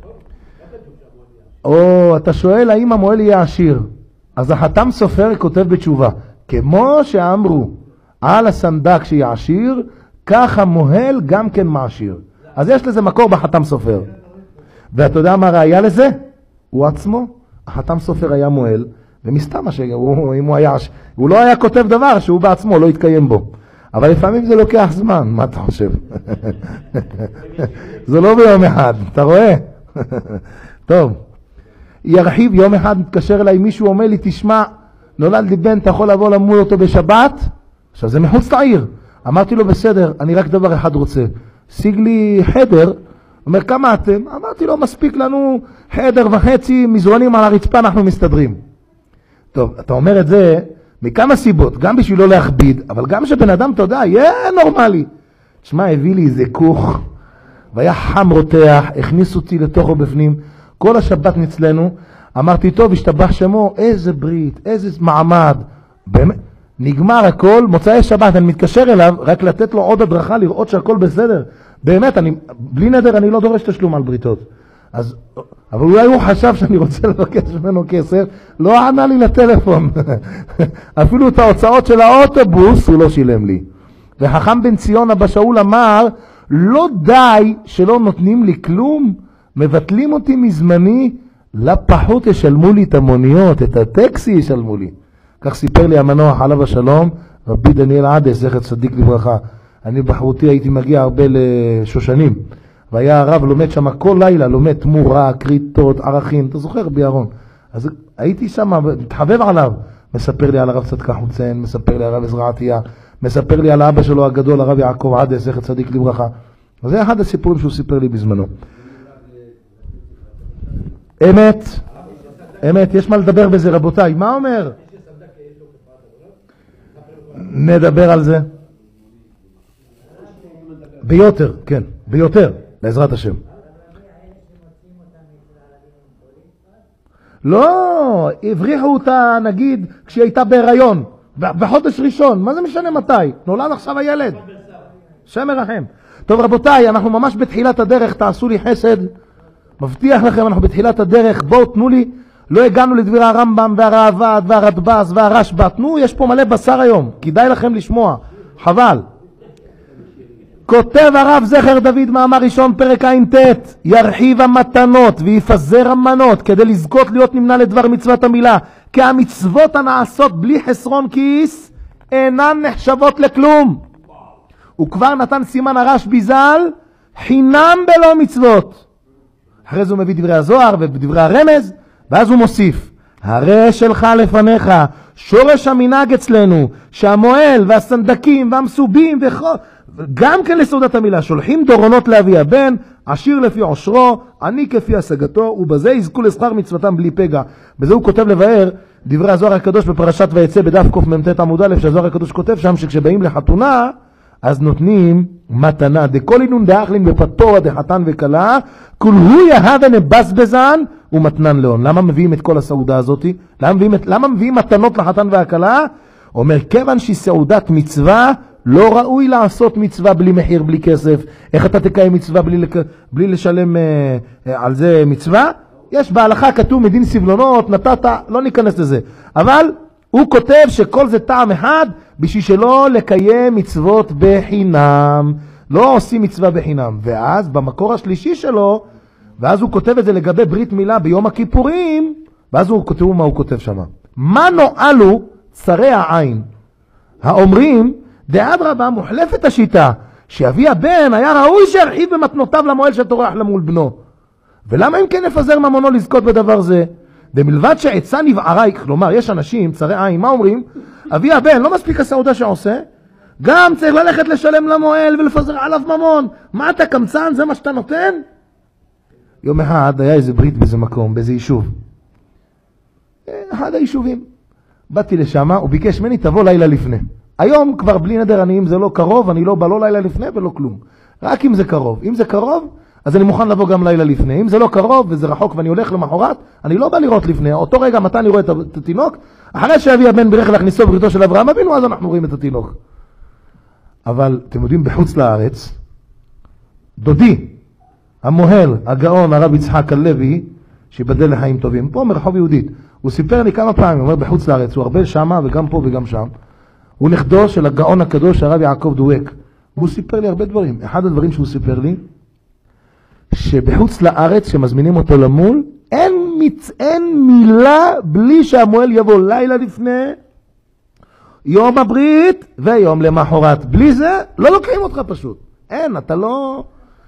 או, אתה שואל האם המועל יהיה עשיר. אז החתם סופר כותב בתשובה, כמו שאמרו על הסנדק שיהיה עשיר, כך המועל גם כן מעשיר. אז יש לזה מקור בחתם סופר. ואתה יודע מה ראיה לזה? הוא עצמו, החתם סופר היה מועל, ומסתם שהוא, אם הוא היה, הוא לא היה כותב דבר שהוא בעצמו לא יתקיים בו. אבל לפעמים זה לוקח זמן, מה אתה חושב? זה לא ביום אחד, אתה רואה? טוב, ירחיב, יום אחד מתקשר אליי מישהו, אומר לי, תשמע, נולד לי בן, אתה יכול לבוא למול אותו בשבת? עכשיו זה מחוץ לעיר. אמרתי לו, בסדר, אני רק דבר אחד רוצה. שיג לי חדר, אומר, כמה אתם? אמרתי לו, מספיק לנו חדר וחצי, מזרונים על הרצפה, אנחנו מסתדרים. טוב, אתה אומר את זה מכמה סיבות, גם בשביל לא להכביד, אבל גם שבן אדם, אתה יודע, יהיה נורמלי. תשמע, הביא לי איזה כוך, והיה חם רותח, הכניס אותי לתוכו בפנים, כל השבת נצלנו, אמרתי, טוב, השתבח שמו, איזה ברית, איזה מעמד, באמת, נגמר הכל, מוצאי שבת, אני מתקשר אליו, רק לתת לו עוד הדרכה, לראות שהכל בסדר. באמת, אני, בלי נדר, אני לא דורש תשלום על בריתות. אז, אבל אולי הוא חשב שאני רוצה לבקש ממנו כסף, לא ענה לי לטלפון. אפילו את ההוצאות של האוטובוס הוא לא שילם לי. וחכם בן ציון אבא שאול אמר, לא די שלא נותנים לי כלום, מבטלים אותי מזמני, לפחות ישלמו לי את המוניות, את הטקסי ישלמו לי. כך סיפר לי המנוח עליו השלום, רבי דניאל עדס, זכר צדיק לברכה. אני בחרותי הייתי מגיע הרבה לשושנים, והיה הרב לומד שם כל לילה, לומד תמורה, קריטות, ערכים, אתה זוכר בירון. אז הייתי שם, מתחבב עליו, מספר לי על הרב צדקה חוצן, מספר לי על הרב עזרא עטיה, מספר לי על האבא שלו הגדול, הרב יעקב עדס, זכר צדיק לברכה. אז זה אחד הסיפורים שהוא סיפר לי בזמנו. אמת, אמת, יש מה לדבר בזה רבותיי, מה אומר? נדבר על זה. ביותר, כן, ביותר, בעזרת השם. לא, הבריחו אותה נגיד כשהיא הייתה בהיריון, בחודש ראשון, מה זה משנה מתי? נולד עכשיו הילד. שם מרחם. טוב רבותיי, אנחנו ממש בתחילת הדרך, תעשו לי חסד, מבטיח לכם, אנחנו בתחילת הדרך, בואו תנו לי, לא הגענו לדברי הרמב"ם והרעב"ד והרדב"ז והרשב"א, תנו, יש פה מלא בשר היום, כדאי לכם לשמוע, חבל. כותב הרב זכר דוד מאמר ראשון פרק ע"ט, ירחיב המתנות ויפזר המנות כדי לזכות להיות נמנה לדבר מצוות המילה, כי המצוות הנעשות בלי חסרון כיס אינן נחשבות לכלום. הוא כבר נתן סימן הרשב"י ז"ל, חינם בלא מצוות. אחרי זה הוא מביא דברי הזוהר ודברי הרמז, ואז הוא מוסיף, הרי שלך לפניך שורש המנהג אצלנו, שהמועל והסנדקים והמסובים וכל, גם כן לסעודת המילה, שולחים דורונות לאבי הבן, עשיר לפי עושרו, עני כפי השגתו, ובזה יזכו לשכר מצוותם בלי פגע. בזה הוא כותב לבאר דברי הזוהר הקדוש בפרשת ויצא בדף קמ"ט עמוד א', שהזוהר הקדוש כותב שם שכשבאים לחתונה, אז נותנים מתנה. דכל אינון דאחלין בפתורה דחתן וכלה, כל הוא יהבן בזבזן ומתנן לאון. למה מביאים את כל הסעודה הזאת? למה מביאים, את, למה מביאים מתנות לחתן והכלה? אומר, כיוון שהיא סעודת מצווה, לא ראוי לעשות מצווה בלי מחיר, בלי כסף. איך אתה תקיים מצווה בלי, לק... בלי לשלם אה, אה, על זה מצווה? יש בהלכה כתוב מדין סבלונות, נתת, לא ניכנס לזה. אבל הוא כותב שכל זה טעם אחד, בשביל שלא לקיים מצוות בחינם. לא עושים מצווה בחינם. ואז במקור השלישי שלו, ואז הוא כותב את זה לגבי ברית מילה ביום הכיפורים, ואז הוא כותב מה הוא כותב שם. מה נועלו צרי העין? האומרים, דאדרבה מוחלפת השיטה, שאבי הבן היה ראוי שירחיב במתנותיו למועל שטורח למול בנו. ולמה אם כן נפזר ממונו לזכות בדבר זה? במלבד שעצה נבערה, כלומר יש אנשים, צרי עין, מה אומרים? אבי הבן לא מספיק הסעודה שעושה, גם צריך ללכת לשלם למועל ולפזר עליו ממון. מה אתה קמצן? זה מה שאתה נותן? יום אחד היה איזה ברית באיזה מקום, באיזה יישוב. אחד היישובים. באתי לשם, הוא ביקש ממני, תבוא לילה לפני. היום כבר בלי נדר, אני, אם זה לא קרוב, אני לא בא לא לילה לפני ולא כלום. רק אם זה קרוב. אם זה קרוב, אז אני מוכן לבוא גם לילה לפני. אם זה לא קרוב וזה רחוק ואני הולך למחרת, אני לא בא לראות לפני. אותו רגע מתי אני רואה את התינוק? אחרי שאבי הבן בירך להכניסו בריתו של אברהם אבינו, אז אנחנו רואים את התינוק. אבל אתם יודעים, בחוץ לארץ, דודי, המוהל, הגאון, הרב יצחק הלוי, שיבדל לחיים טובים, פה מרחוב יהודית, הוא סיפר לי כמה פעמים, הוא אומר בחוץ לארץ, הוא הרבה שמה וגם פה וגם שם, הוא נכדו של הגאון הקדוש, הרב יעקב דואק, והוא סיפר לי הרבה דברים. אחד הדברים שהוא סיפר לי, שבחוץ לארץ, שמזמינים אותו למול, אין, מצ... אין מילה בלי שהמוהל יבוא לילה לפני, יום הברית ויום למחרת. בלי זה, לא לוקחים אותך פשוט. אין, אתה לא...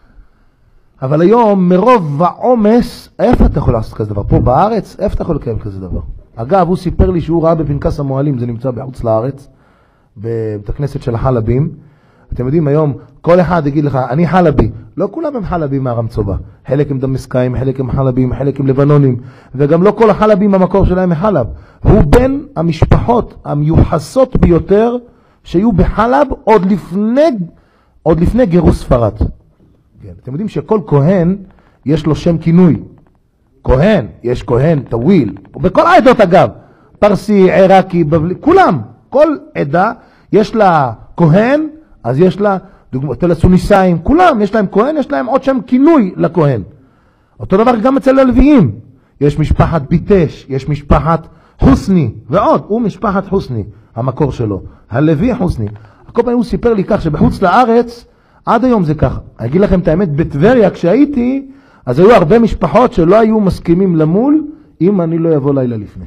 אבל היום, מרוב העומס, איפה אתה יכול לעשות כזה דבר? פה בארץ, איפה אתה יכול לקיים כזה דבר? אגב, הוא סיפר לי שהוא ראה בפנקס המועלים, זה נמצא בחוץ לארץ, בבית הכנסת של החלבים. אתם יודעים, היום, כל אחד יגיד לך, אני חלבי. לא כולם הם חלבים מהרמצובה. חלק הם דמסקאים, חלק הם חלבים, חלק הם לבנונים. וגם לא כל החלבים המקור שלהם מחלב. הוא בין המשפחות המיוחסות ביותר, שיהיו בחלב עוד לפני, עוד לפני גירוש ספרד. כן, אתם יודעים שכל כהן יש לו שם כינוי. כהן, יש כהן, טוויל. בכל העדות אגב. פרסי, עיראקי, בבלי, כולם. כל עדה יש לה כהן, אז יש לה, דוגמת, הסוניסאים, כולם, יש להם כהן, יש להם עוד שם כינוי לכהן. אותו דבר גם אצל הלוויים. יש משפחת ביטש, יש משפחת חוסני, ועוד, הוא משפחת חוסני, המקור שלו. הלוי חוסני. כל פעם הוא סיפר לי כך שבחוץ לארץ, עד היום זה כך. אני אגיד לכם את האמת, בטבריה כשהייתי, אז היו הרבה משפחות שלא היו מסכימים למול, אם אני לא יבוא לילה לפני.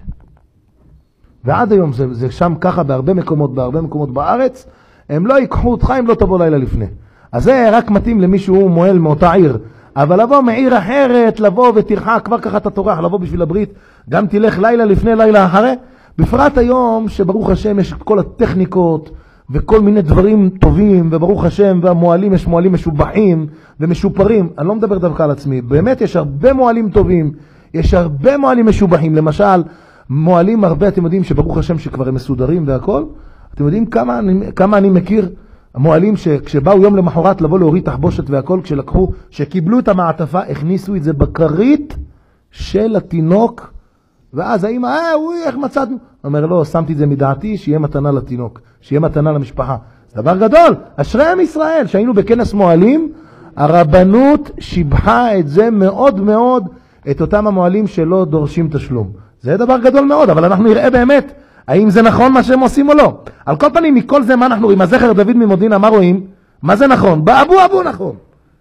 ועד היום זה, זה שם ככה בהרבה מקומות, בהרבה מקומות בארץ, הם לא ייקחו אותך אם לא תבוא לילה לפני. אז זה רק מתאים למישהו מועל מאותה עיר. אבל לבוא מעיר אחרת, לבוא ותרחה, כבר ככה אתה תורח, לבוא בשביל הברית, גם תלך לילה לפני, לילה אחרי. בפרט היום שברוך השם יש כל הטכניקות וכל מיני דברים טובים, וברוך השם, והמועלים יש מועלים משובחים ומשופרים. אני לא מדבר דווקא על עצמי, באמת יש הרבה מועלים טובים, יש הרבה מועלים משובחים. למשל, מועלים הרבה, אתם יודעים שברוך השם שכבר הם מסודרים והכל, אתם יודעים כמה אני, כמה אני מכיר המועלים שכשבאו יום למחרת לבוא להוריד תחבושת והכל, כשלקחו, שקיבלו את המעטפה, הכניסו את זה בקרית של התינוק, ואז האמא, אה, אוי, איך מצאנו? אומר, לא, שמתי את זה מדעתי, שיהיה מתנה לתינוק, שיהיה מתנה למשפחה. זה דבר גדול. אשרי עם ישראל, שהיינו בכנס מועלים, הרבנות שיבחה את זה מאוד מאוד, את אותם המועלים שלא דורשים תשלום. זה דבר גדול מאוד, אבל אנחנו נראה באמת, האם זה נכון מה שהם עושים או לא. על כל פנים, מכל זה מה אנחנו רואים? הזכר דוד ממודינה, מה רואים? מה זה נכון? באבו אבו נכון.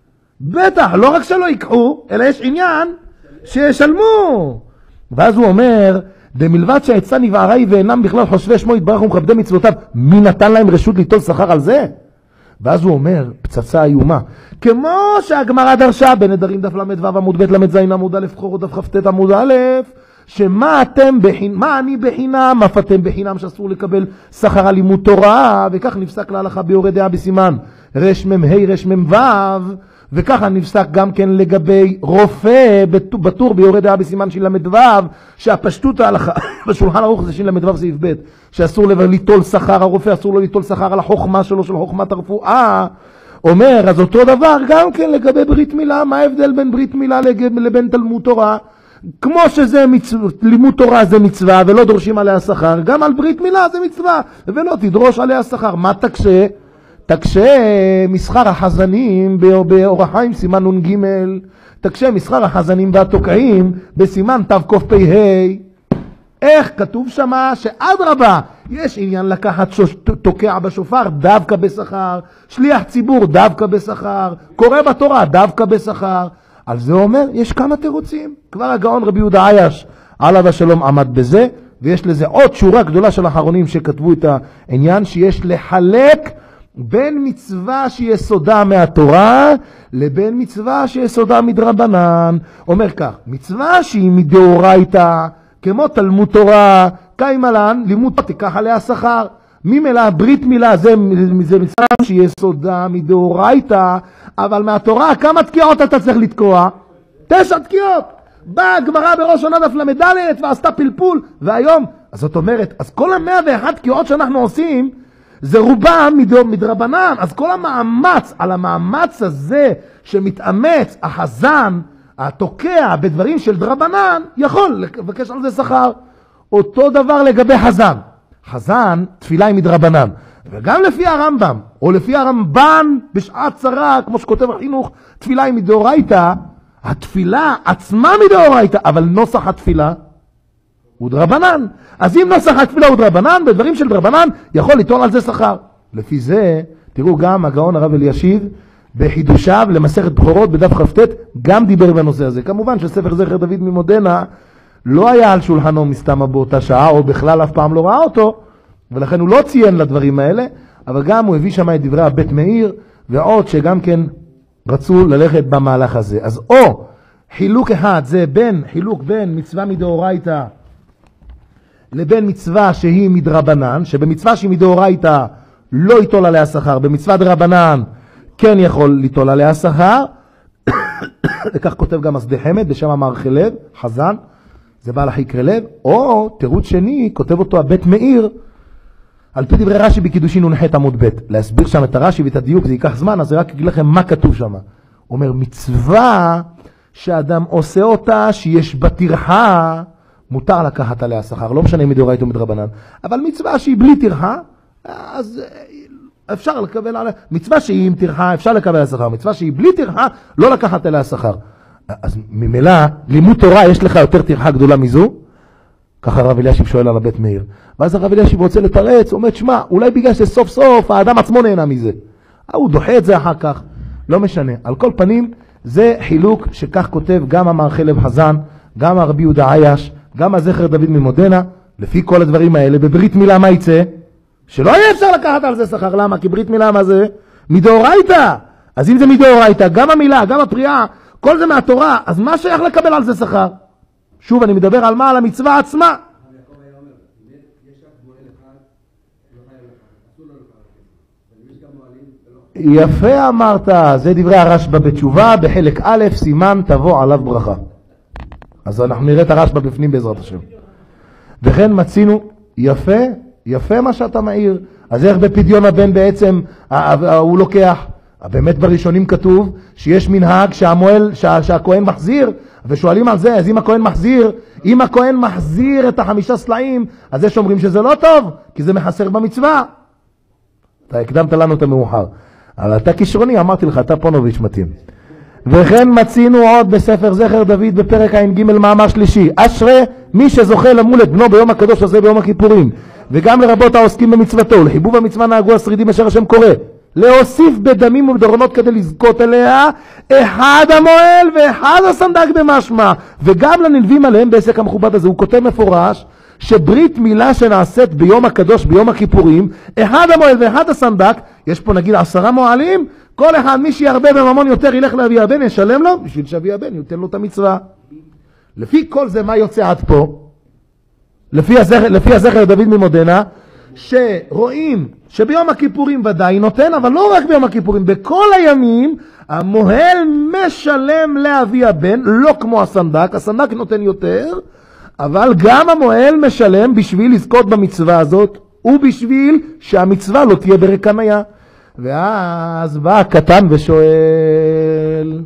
בטח, לא רק שלא יקחו, אלא יש עניין שישלמו. ואז הוא אומר, במלבד שהעצה נבערי ואינם בכלל חושבי שמו יתברך ומכבדי מצוותיו, מי נתן להם רשות ליטול שכר על זה? ואז הוא אומר, פצצה איומה, כמו שהגמרא דרשה בנדרים דף למד ו' עמוד ב' למד ז' עמוד א' חורות דף כ"ט עמוד א', שמה אתם בחינם, מה אני בחינם, אף אתם בחינם שאסור לקבל שכר על לימוד תורה, וכך נפסק להלכה ביורה דעה בסימן רש מם ה' רש מם ו', וככה נפסק גם כן לגבי רופא בטור ביורה דעה בסימן שין למד ו', שהפשטות ההלכה בשולחן ערוך זה שין למד ו' סעיף ב', שאסור ליטול שכר, הרופא אסור לו ליטול שכר על החוכמה שלו, של חוכמת הרפואה. אומר, אז אותו דבר גם כן לגבי ברית מילה, מה ההבדל בין ברית מילה לבין תלמוד תורה? כמו שזה מצווה, לימוד תורה זה מצווה ולא דורשים עליה שכר, גם על ברית מילה זה מצווה ולא תדרוש עליה שכר. מה תקשה? תקשה מסחר החזנים באור החיים סימן נון ג', תקשה מסחר החזנים והתוקעים בסימן תו קוף פי ה'. איך כתוב שמה שאדרבה יש עניין לקחת תוקע בשופר דווקא בשכר, שליח ציבור דווקא בשכר, קורא בתורה דווקא בשכר. על זה אומר, יש כמה תירוצים. כבר הגאון רבי יהודה עייש עליו השלום עמד בזה, ויש לזה עוד שורה גדולה של האחרונים שכתבו את העניין, שיש לחלק בין מצווה שיסודה מהתורה לבין מצווה שיסודה מדרבנן. אומר כך, מצווה שהיא מדאורייתא, כמו תלמוד תורה, קיימלן, לימוד תורה תיקח עליה שכר. ממילא ברית מילה זה, זה מצווה שיסודה מדאורייתא, אבל מהתורה כמה תקיעות אתה צריך לתקוע? תשע תקיעות. באה הגמרא בראש עונה דף למד ד' ועשתה פלפול, והיום, אז זאת אומרת, אז כל המאה ואחת תקיעות שאנחנו עושים, זה רובם מדרבנן. אז כל המאמץ, על המאמץ הזה שמתאמץ, החזן, התוקע בדברים של דרבנן, יכול לבקש על זה שכר. אותו דבר לגבי חזן. חזן, תפילה היא מדרבנן. וגם לפי הרמב"ם, או לפי הרמב"ן בשעת צרה, כמו שכותב החינוך, תפילה היא מדאורייתא, התפילה עצמה מדאורייתא, אבל נוסח התפילה הוא דרבנן. אז אם נוסח התפילה הוא דרבנן, בדברים של דרבנן יכול ליטול על זה שכר. לפי זה, תראו גם הגאון הרב אלישיב, בחידושיו למסכת בכורות בדף כ"ט, גם דיבר בנושא הזה. כמובן שספר זכר דוד ממודנה לא היה על שולחנו מסתמה באותה שעה, או בכלל אף פעם לא ראה אותו, ולכן הוא לא ציין לדברים האלה, אבל גם הוא הביא שם את דברי הבית מאיר, ועוד שגם כן רצו ללכת במהלך הזה. אז או חילוק אחד, זה בין, חילוק בין מצווה מדאורייתא לבין מצווה שהיא מדרבנן, שבמצווה שהיא מדאורייתא לא ייטול עליה שכר, במצווה דרבנן כן יכול ליטול עליה שכר, וכך כותב גם השדה חמד בשם המערכי לב, חזן, זה בעל החיקרי לב. או תירוץ שני, כותב אותו הבית מאיר, על פי דברי רש"י בקידושין נ"ח עמוד ב'. להסביר שם את הרש"י ואת הדיוק, זה ייקח זמן, אז רק אגיד לכם מה כתוב שם. הוא אומר, מצווה שאדם עושה אותה, שיש בה טרחה, מותר לקחת עליה שכר, לא משנה מדאורייתא או מדרבנן, אבל מצווה שהיא בלי טרחה, אז אפשר לקבל עליה, מצווה שהיא עם טרחה, אפשר לקבל עליה שכר, מצווה שהיא בלי טרחה, לא לקחת עליה שכר. אז ממילא, לימוד תורה יש לך יותר טרחה גדולה מזו? ככה הרב אלישיב שואל על הבית מאיר. ואז הרב אלישיב רוצה לתרץ, הוא אומר, שמע, אולי בגלל שסוף סוף האדם עצמו נהנה מזה. הוא דוחה את זה אחר כך, לא משנה. על כל פנים, זה חילוק שכך כותב גם המערכי לב חזן, גם הרבי יהודה עייש, גם הזכר דוד ממודנה, לפי כל הדברים האלה, בברית מילה מה יצא? שלא יהיה אפשר לקחת על זה שכר, למה? כי ברית מילה מה זה? מדאורייתא. אז אם זה מדאורייתא, גם המילה, גם הפריאה, כל זה מהתורה, אז מה שייך לקבל על זה שכר? שוב, אני מדבר על מה? על המצווה עצמה. יפה אמרת, זה דברי הרשב"א בתשובה, בחלק א', סימן תבוא עליו ברכה. אז אנחנו נראה את הרשב"א בפנים בעזרת השם. וכן מצינו, יפה, יפה מה שאתה מעיר. אז איך בפדיון הבן בעצם הוא לוקח? באמת בראשונים כתוב שיש מנהג שהמועל, שה, שהכהן מחזיר, ושואלים על זה, אז אם הכהן מחזיר, אם הכהן מחזיר את החמישה סלעים, אז יש אומרים שזה לא טוב, כי זה מחסר במצווה. אתה הקדמת לנו את המאוחר. אבל אתה כישרוני, אמרתי לך, אתה פונוביץ' מתאים. וכן מצינו עוד בספר זכר דוד בפרק עין ג' מאמר שלישי, אשרי מי שזוכה למול את בנו ביום הקדוש הזה ביום הכיפורים, וגם לרבות העוסקים במצוותו, ולחיבוב המצווה נהגו השרידים אשר השם קורא, להוסיף בדמים ובדורנות כדי לזכות אליה, אחד המועל ואחד הסנדק במשמע, וגם לנלווים עליהם בעסק המכובד הזה. הוא כותב מפורש שברית מילה שנעשית ביום הקדוש ביום הכיפורים, אחד המועל ואחד הסנדק, יש פה נגיד עשרה מועלים, כל אחד מי שירבה בממון יותר ילך לאבי הבן, ישלם לו, בשביל שאבי הבן ייתן לו את המצווה. לפי כל זה מה יוצא עד פה? לפי הזכר, לפי הזכר דוד ממודנה, שרואים שביום הכיפורים ודאי נותן, אבל לא רק ביום הכיפורים, בכל הימים המוהל משלם לאבי הבן, לא כמו הסנדק, הסנדק נותן יותר, אבל גם המוהל משלם בשביל לזכות במצווה הזאת, ובשביל שהמצווה לא תהיה ברקניה. ואז בא הקטן ושואל,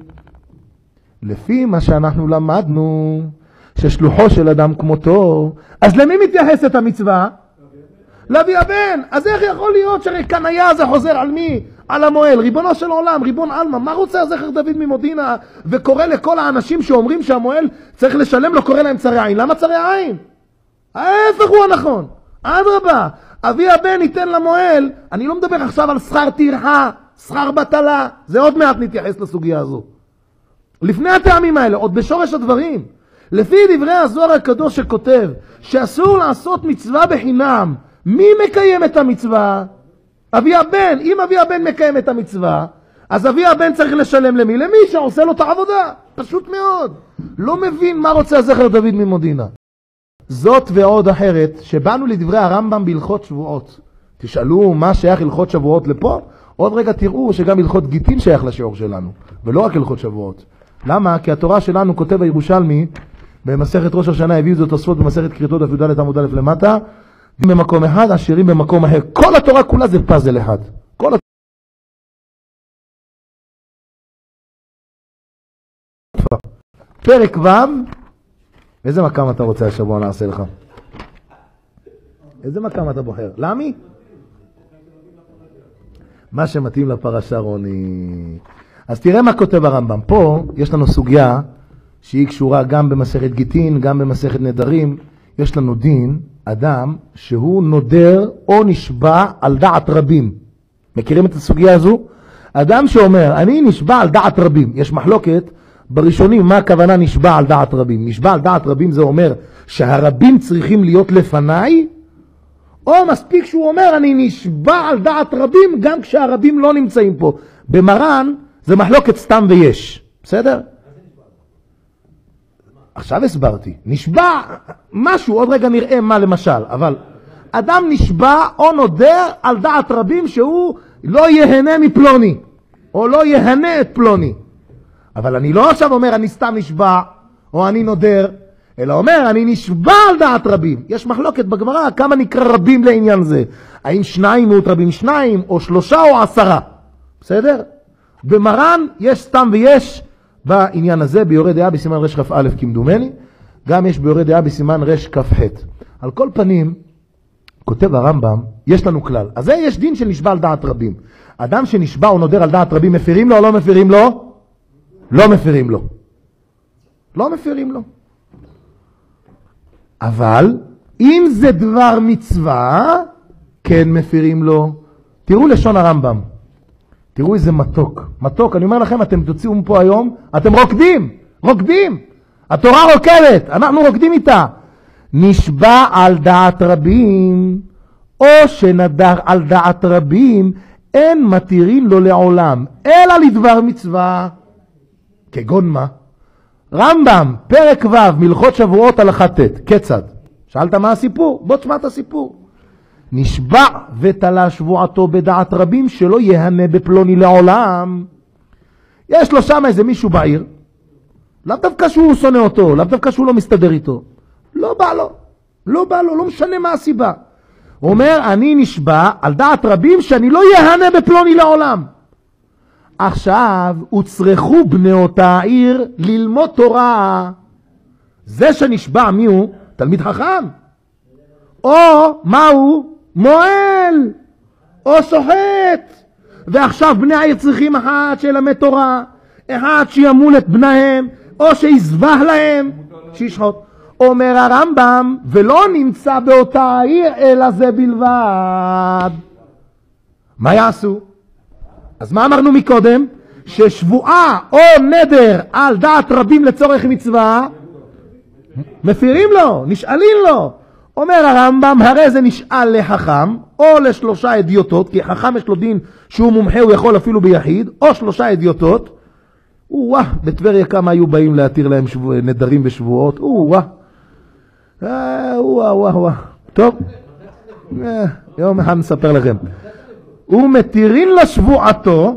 לפי מה שאנחנו למדנו, ששלוחו של אדם כמותו, אז למי מתייחסת המצווה? לאבי הבן. אז איך יכול להיות שרקניה זה חוזר על מי? על המועל. ריבונו של עולם, ריבון אלמה, מה רוצה הזכר דוד ממודינה וקורא לכל האנשים שאומרים שהמועל צריך לשלם לו, קורא להם צרי עין? למה צרי עין? ההפך הוא הנכון. אדרבה, אבי הבן ייתן למועל. אני לא מדבר עכשיו על שכר טרחה, שכר בטלה, זה עוד מעט נתייחס לסוגיה הזו. לפני הטעמים האלה, עוד בשורש הדברים, לפי דברי הזוהר הקדוש שכותב שאסור לעשות מצווה בחינם, מי מקיים את המצווה? אבי הבן. אם אבי הבן מקיים את המצווה, אז אבי הבן צריך לשלם למי? למי שעושה לו את העבודה. פשוט מאוד. לא מבין מה רוצה הזכר דוד ממודינה. זאת ועוד אחרת, שבאנו לדברי הרמב"ם בהלכות שבועות. תשאלו מה שייך הלכות שבועות לפה? עוד רגע תראו שגם הלכות גיטין שייך לשיעור שלנו, ולא רק הלכות שבועות. למה? כי התורה שלנו, כותב הירושלמי, במסכת ראש השנה, הביאו זאת תוספות במסכת כריתות דף י"ד עמוד א' למטה, במקום אחד, עשירים במקום אחר. כל התורה כולה זה פאזל אחד. כל התורה. פרק ו', איזה מקם אתה רוצה השבוע נעשה לך? איזה מקם אתה בוחר? למי? מה שמתאים לפרשה, רוני. אז תראה מה כותב הרמב"ם. פה יש לנו סוגיה שהיא קשורה גם במסכת גיטין, גם במסכת נדרים. יש לנו דין, אדם שהוא נודר או נשבע על דעת רבים. מכירים את הסוגיה הזו? אדם שאומר, אני נשבע על דעת רבים. יש מחלוקת בראשונים מה הכוונה נשבע על דעת רבים. נשבע על דעת רבים זה אומר שהרבים צריכים להיות לפניי, או מספיק שהוא אומר אני נשבע על דעת רבים גם כשהרבים לא נמצאים פה. במרן זה מחלוקת סתם ויש. בסדר? עכשיו הסברתי. נשבע משהו, עוד רגע נראה מה למשל, אבל אדם נשבע או נודר על דעת רבים שהוא לא יהנה מפלוני, או לא יהנה את פלוני. אבל אני לא עכשיו אומר אני סתם נשבע, או אני נודר, אלא אומר אני נשבע על דעת רבים. יש מחלוקת בגמרא כמה נקרא רבים לעניין זה. האם שניים מאות רבים שניים, או שלושה או עשרה. בסדר? במרן יש סתם ויש בעניין הזה, ביורה דעה בסימן רש כף א' כמדומני, גם יש ביורה דעה בסימן רש כף ח'. על כל פנים, כותב הרמב"ם, יש לנו כלל. אז זה יש דין של נשבע על דעת רבים. אדם שנשבע או נודר על דעת רבים, מפירים לו או לא מפירים לו? לא מפירים לו. לא מפירים לו. אבל אם זה דבר מצווה, כן מפירים לו. תראו לשון הרמב"ם. תראו איזה מתוק. מתוק, אני אומר לכם, אתם תוציאו מפה היום, אתם רוקדים, רוקדים. התורה רוקדת, אנחנו רוקדים איתה. נשבע על דעת רבים, או שנדר על דעת רבים, אין מתירים לו לעולם, אלא לדבר מצווה. כגון מה? רמב"ם, פרק ו', מלכות שבועות הלכה ט', כיצד? שאלת מה הסיפור? בוא תשמע את הסיפור. נשבע ותלה שבועתו בדעת רבים שלא יהנה בפלוני לעולם. יש לו שם איזה מישהו בעיר, לאו דווקא שהוא שונא אותו, לאו דווקא שהוא לא מסתדר איתו. לא בא לו, לא בא לו, לא משנה מה הסיבה. הוא אומר, אני נשבע על דעת רבים שאני לא יהנה בפלוני לעולם. עכשיו הוצרכו בני אותה העיר ללמוד תורה. זה שנשבע מי הוא? תלמיד חכם. או מה הוא? מועל. או שוחט. ועכשיו בני העיר צריכים אחד שילמד תורה, אחד שימול את בניהם, או שיזבח להם, שישחוט. אומר הרמב"ם, ולא נמצא באותה העיר אלא זה בלבד. מה יעשו? אז מה אמרנו מקודם? ששבועה או נדר על דעת רבים לצורך מצווה, מפירים לו, נשאלים לו. אומר הרמב"ם, הרי זה נשאל לחכם, או לשלושה אדיוטות, כי חכם יש לו דין שהוא מומחה, הוא יכול אפילו ביחיד, או שלושה אדיוטות. וואה, בטבריה כמה היו באים להתיר להם שבוע, נדרים ושבועות, וואה. וואה, וואה, וואה. טוב, יום אחד נספר לכם. הוא מתירין לשבועתו,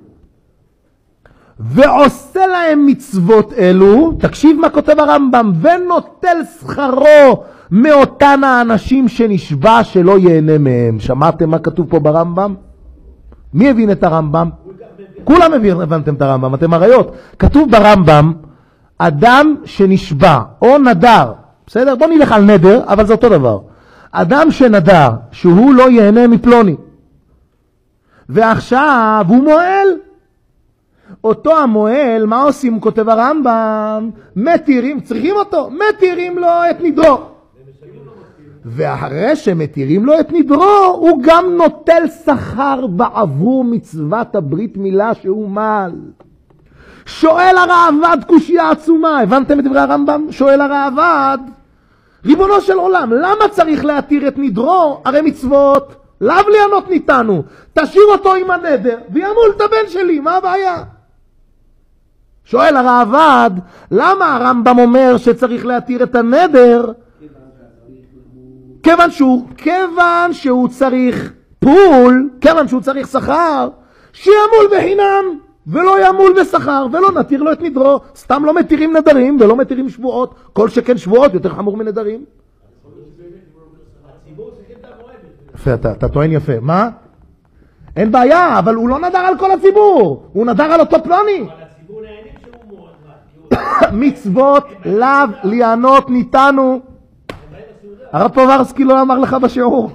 ועושה להם מצוות אלו, תקשיב מה כותב הרמב"ם, ונוטל שכרו מאותן האנשים שנשבע שלא ייהנה מהם. שמעתם מה כתוב פה ברמב"ם? מי הבין את הרמב"ם? כולם הבנתם את הרמב"ם, אתם הראיות. כתוב ברמב"ם, אדם שנשבע או נדר, בסדר? בוא נלך על נדר, אבל זה אותו דבר. אדם שנדר שהוא לא ייהנה מפלוני, ועכשיו הוא מועל. אותו המועל, מה עושים? הוא כותב הרמב"ם, מתירים, צריכים אותו, מתירים לו את נדרו. ואחרי שמתירים לו את נדרו, הוא גם נוטל שכר בעבור מצוות הברית מילה שהוא מעל. שואל הרעב"ד קושיה עצומה, הבנתם את דברי הרמב"ם? שואל הרעב"ד, ריבונו של עולם, למה צריך להתיר את נדרו? הרי מצוות לאו ליהנות ניתנו, תשאיר אותו עם הנדר וימול את הבן שלי, מה הבעיה? שואל הרעב"ד, למה הרמב"ם אומר שצריך להתיר את הנדר? כיוון שהוא, כיוון שהוא צריך פול, כיוון שהוא צריך שכר, שימול בחינם ולא ימול בשכר, ולא נתיר לו את נדרו. סתם לא מתירים נדרים ולא מתירים שבועות, כל שכן שבועות יותר חמור מנדרים. יפה, אתה, אתה טוען יפה. מה? אין בעיה, אבל הוא לא נדר על כל הציבור, הוא נדר על אותו פלוני. מצוות לאו ליהנות ניתנו. הרב פוברסקי לא אמר לך בשיעור.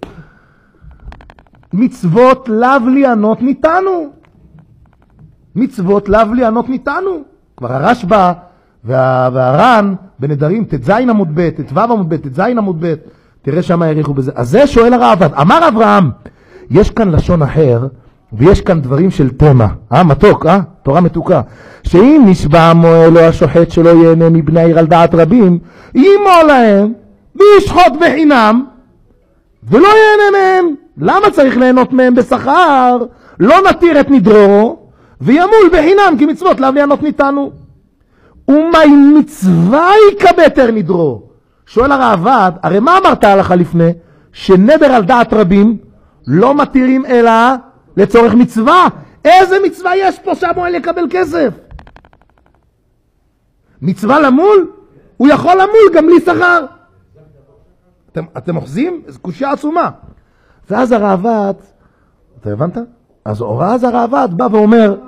מצוות לאו ליהנות ניתנו. מצוות לאו ליהנות ניתנו. כבר הרשב"א וה, והר"ן בנדרים תז עמוד ב', תו עמוד ב', תז עמוד ב', תראה שמה העריכו בזה. אז זה שואל הרעב"ד. אמר אברהם, יש כאן לשון אחר, ויש כאן דברים של תמה. אה, מתוק, אה? תורה מתוקה. שאם נשבע המועל או השוחט שלא ייהנה מבני העיר על דעת רבים, ימול להם וישחוט בחינם, ולא ייהנה מהם. למה צריך ליהנות מהם בשכר? לא נתיר את נדרו, וימול בחינם, כי מצוות לאו ליהנות ניתנו. ומי מצווה יקבטר נדרו? שואל הרעב"ד, הרי מה אמרת הלכה לפני? שנדר על דעת רבים לא מתירים אלא לצורך מצווה. איזה מצווה יש פה שהמועל יקבל כסף? מצווה למול? הוא יכול למול גם בלי שכר. אתם, אתם אוחזים? זו קושיה עצומה. ואז הרעב"ד, אתה הבנת? אז אז הרעב"ד בא ואומר,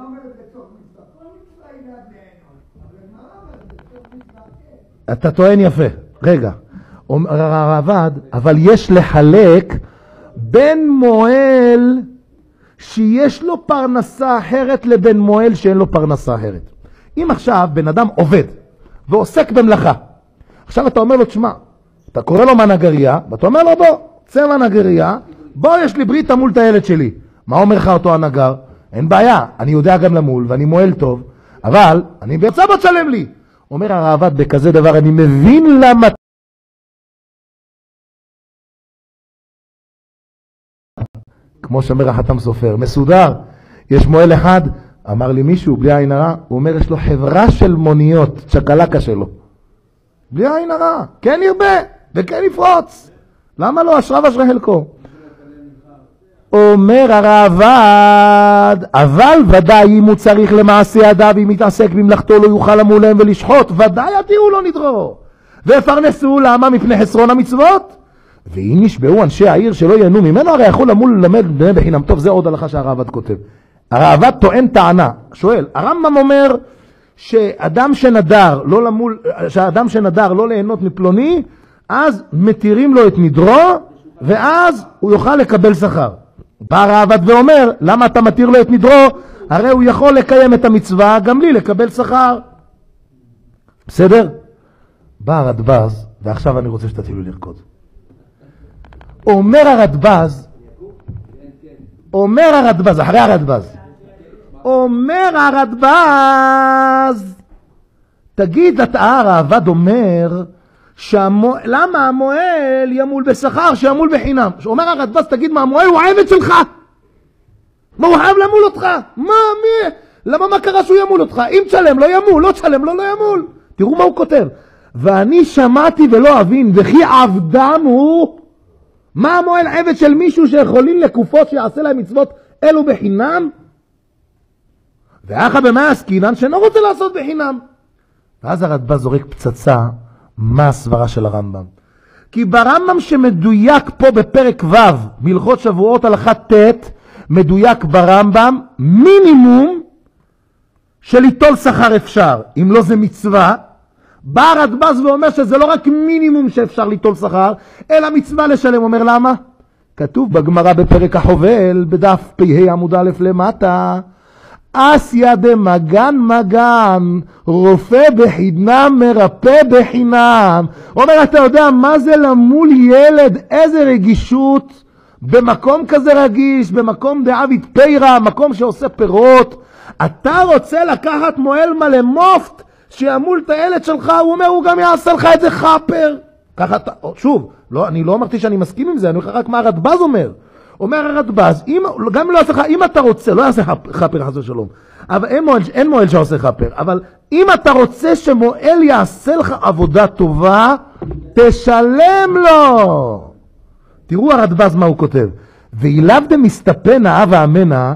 אתה טוען יפה. רגע, אומר הרעב"ד, אבל יש לחלק בין מועל שיש לו פרנסה אחרת לבין מועל שאין לו פרנסה אחרת. אם עכשיו בן אדם עובד, ועוסק במלאכה. עכשיו אתה אומר לו, תשמע, אתה קורא לו מהנגריה, ואתה אומר לו, בוא, צא מהנגריה, בוא, יש לי ברית תמול את הילד שלי. מה אומר לך אותו הנגר? אין בעיה, אני יודע גם למול, ואני מועל טוב, אבל אני ביצע בוא תשלם לי. אומר הראב"ד בכזה דבר, אני מבין למה כמו שאומר החתם סופר, מסודר. יש מועל אחד, אמר לי מישהו, בלי עין הרע, הוא אומר, יש לו חברה של מוניות, צ'קלקה שלו. בלי עין הרע, כן ירבה, וכן יפרוץ. למה לא? אשרה ואשרה חלקו. אומר הראב"ד, אבל ודאי אם הוא צריך למעשה ידיו, אם יתעסק במלאכתו לא יוכל למול להם ולשחוט, ודאי יתירו לו נדרו. ויפרנסו, למה? מפני חסרון המצוות. ואם ישבעו אנשי העיר שלא ייהנו ממנו, הרי יכול למול ללמד בני בחינם. טוב, זה עוד הלכה שהראב"ד כותב. הראב"ד טוען טענה, שואל, הרמב"ם אומר שאדם שנדר לא למול, שהאדם שנדר לא ליהנות מפלוני, אז מתירים לו את נדרו, ואז הוא יוכל לקבל שכר. בא הראב"ד ואומר, למה אתה מתיר לו את נדרו? הרי הוא יכול לקיים את המצווה גם לי לקבל שכר. בסדר? בא הרדב"ז, ועכשיו אני רוצה שתתחילו לרקוד. אומר הרדב"ז, אומר הרדב"ז, אחרי הרדב"ז, אומר הרדב"ז, תגיד, הראב"ד אומר, שהמו... למה המועל ימול בשכר שימול בחינם? אומר הרדב"ז, תגיד מה, המועל הוא העבד שלך? מה, הוא חייב למול אותך? מה, מי? למה, מה קרה שהוא ימול אותך? אם תשלם לא ימול, לא תשלם לא, לא ימול. תראו מה הוא כותב. ואני שמעתי ולא אבין, וכי עבדם הוא, מה המועל עבד של מישהו שיכולים לקופות שיעשה להם מצוות אלו בחינם? ואחר במה עסקינן שאינו רוצה לעשות בחינם. ואז הרדב"ז זורק פצצה, מה הסברה של הרמב"ם? כי ברמב"ם שמדויק פה בפרק ו' בהלכות שבועות הלכה ט', מדויק ברמב"ם מינימום של ליטול שכר אפשר, אם לא זה מצווה. בא הרדב"ז ואומר שזה לא רק מינימום שאפשר ליטול שכר, אלא מצווה לשלם. אומר למה? כתוב בגמרא בפרק החובל, בדף פ"ה עמוד א' למטה, אסיה דמגן מגן, רופא בחינם מרפא בחינם. אומר, אתה יודע מה זה למול ילד? איזה רגישות במקום כזה רגיש, במקום דאביד פירה, מקום שעושה פירות. אתה רוצה לקחת מועל מלא מופת שימול את הילד שלך, הוא אומר, הוא גם יעשה לך את זה חפר. ככה, שוב, לא, אני לא אמרתי שאני מסכים עם זה, אני אומר רק מה הרדב"ז אומר. אומר הרדב"ז, גם אם לא יעשה לך, אם אתה רוצה, לא יעשה חפר חס ושלום, אבל אין מועל, אין מועל שעושה חפר, אבל אם אתה רוצה שמועל יעשה לך עבודה טובה, תשלם לו. תראו הרדב"ז מה הוא כותב. ואילב דמסתפנה אבא אמנה,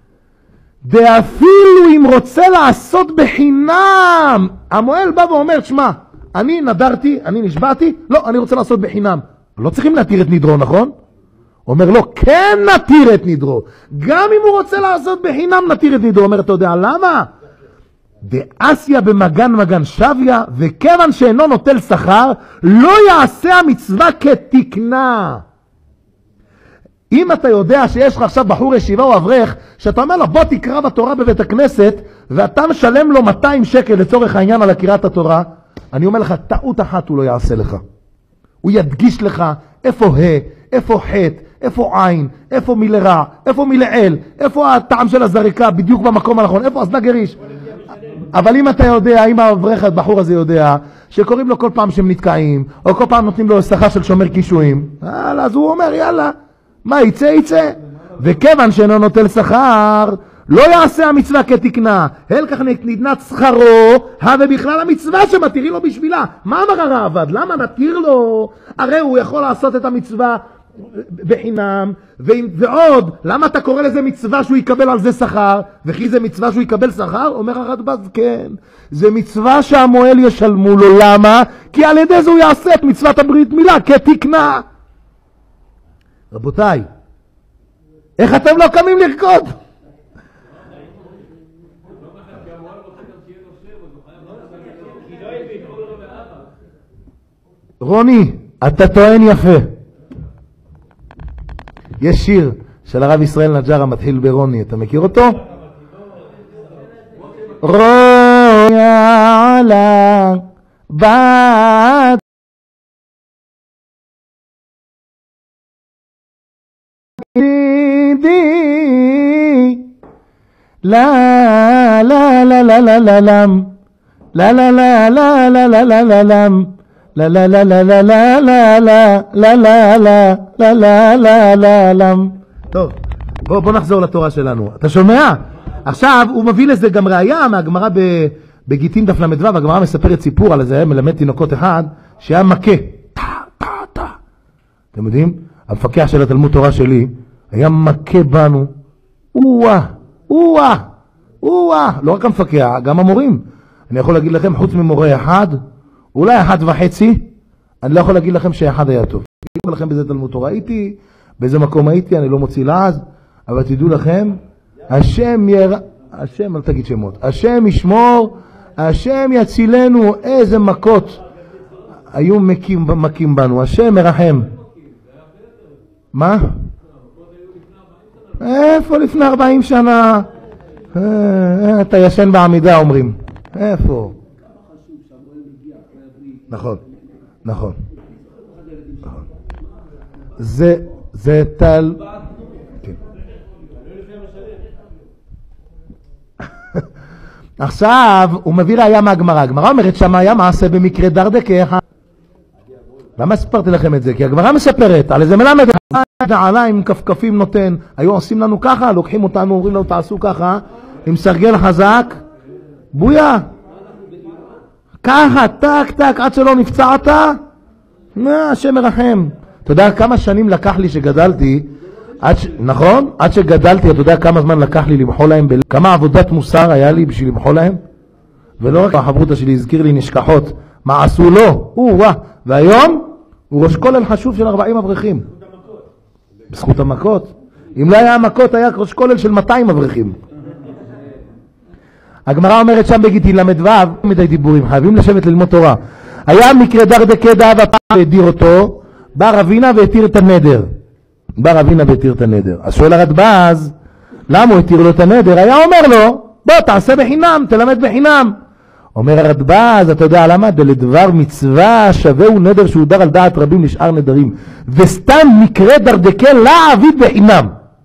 דאפילו אם רוצה לעשות בחינם. המועל בא ואומר, שמה, אני נדרתי, אני נשבעתי, לא, אני רוצה לעשות בחינם. לא צריכים להתיר את נדרו, נכון? אומר לו, כן נתיר את נדרו. גם אם הוא רוצה לעשות בחינם, נתיר את נדרו. אומר, אתה יודע למה? דאסיה במגן מגן שביה, וכיוון שאינו נוטל שכר, לא יעשה המצווה כתקנה. אם אתה יודע שיש לך עכשיו בחור ישיבה או אברך, שאתה אומר לו, בוא תקרא בתורה בבית הכנסת, ואתה משלם לו מאתיים שקל לצורך העניין על הקריאת התורה, אני אומר לך, טעות אחת הוא לא יעשה לך. הוא ידגיש לך איפה ה', איפה ח', איפה עין, איפה מילה רע, איפה מילה אל, איפה הטעם של הזריקה, בדיוק במקום הנכון, איפה אזנה גריש. אבל אם אתה יודע, אם האברך הבחור הזה יודע, שקוראים לו כל פעם שהם נתקעים, או כל פעם נותנים לו שכר של שומר קישואים, אז הוא אומר, יאללה, מה יצא יצא. וכיוון שאינו נוטל שכר, לא יעשה המצווה כתקנה, אל כך ניתנה שכרו, ובכלל המצווה שמתירים לו בשבילה. מה אמר הראב"ד? למה נתיר לו? הרי הוא יכול לעשות את המצווה בחינם, ועוד, למה אתה קורא לזה מצווה שהוא יקבל על זה שכר? וכי זה מצווה שהוא יקבל שכר? אומר הרדב"ז, כן, זה מצווה שהמועל ישלמו לו. למה? כי על ידי זה הוא יעשה את מצוות הברית מילה כתקנה. רבותיי, איך אתם לא קמים לרקוד? רוני, אתה טוען יפה. יש שיר של הרב ישראל נג'רה מתחיל ברוני, אתה מכיר אותו? רוני עלה בת די לה לה לה לה לה לה לם לה לה לה לה לה לה לה לה לם לה לה לה לה לה לה לה לה לה לה לה לה לה לה לה לם. טוב, בוא בוא נחזור לתורה שלנו. אתה שומע? עכשיו הוא מביא לזה גם ראיה מהגמרא בגיטין דף למדו. הגמרא מספרת סיפור על איזה מלמד תינוקות אחד שהיה מכה. אתם יודעים? המפקח של התלמוד תורה שלי היה מכה בנו. וואה, וואה, וואה. לא רק המפקח, גם המורים. אני יכול להגיד לכם, חוץ ממורה אחד, אולי אחד וחצי, אני לא יכול להגיד לכם שאחד היה טוב. אני יכול לכם באיזה תלמוד תורה הייתי, באיזה מקום הייתי, אני לא מוציא לעז, אבל תדעו לכם, השם יר... השם, אל תגיד שמות, השם ישמור, השם יצילנו, איזה מכות היו מכים, מכים בנו, השם מרחם. מה? איפה לפני ארבעים שנה? אתה ישן בעמידה אומרים. איפה? נכון, נכון. זה, זה תל... עכשיו הוא מביא ראיה מהגמרא. הגמרא אומרת שמה היה מעשה במקרה דרדקה. למה ספרתי לכם את זה? כי הגמרא מספרת על איזה מלמד עלה עם כפכפים נותן, היו עושים לנו ככה, לוקחים אותנו, אומרים לנו תעשו ככה, עם סרגל חזק, בויה, ככה, טק טק, עד שלא נפצעת, מה, השם מרחם. אתה יודע כמה שנים לקח לי שגדלתי, עד ש... נכון? עד שגדלתי, אתה יודע כמה זמן לקח לי למחול להם, ב... כמה עבודת מוסר היה לי בשביל למחול להם? ולא רק החברותה שלי הזכיר לי נשכחות, מה עשו לו? הוא, וואה, והיום הוא ראש כולל חשוב של ארבעים אברכים. בזכות המכות. אם לא היה המכות, היה ראש כולל של מאתיים אברכים. הגמרא אומרת שם בגיטין למדו, מדי דיבורים, חייבים לשבת ללמוד תורה. היה מקרה דרדקה דאב הפעם והדיר אותו, בא רבינה והתיר את הנדר. בא רבינה והתיר את הנדר. אז שואל הרדב"ז, למה הוא התיר לו את הנדר? היה אומר לו, בוא תעשה בחינם, תלמד בחינם. אומר הרדב"ז, אתה יודע למה? דלדבר מצווה שווה הוא נדר שהודר על דעת רבים לשאר נדרים. וסתם מקרה דרדקה לעביד בחינם.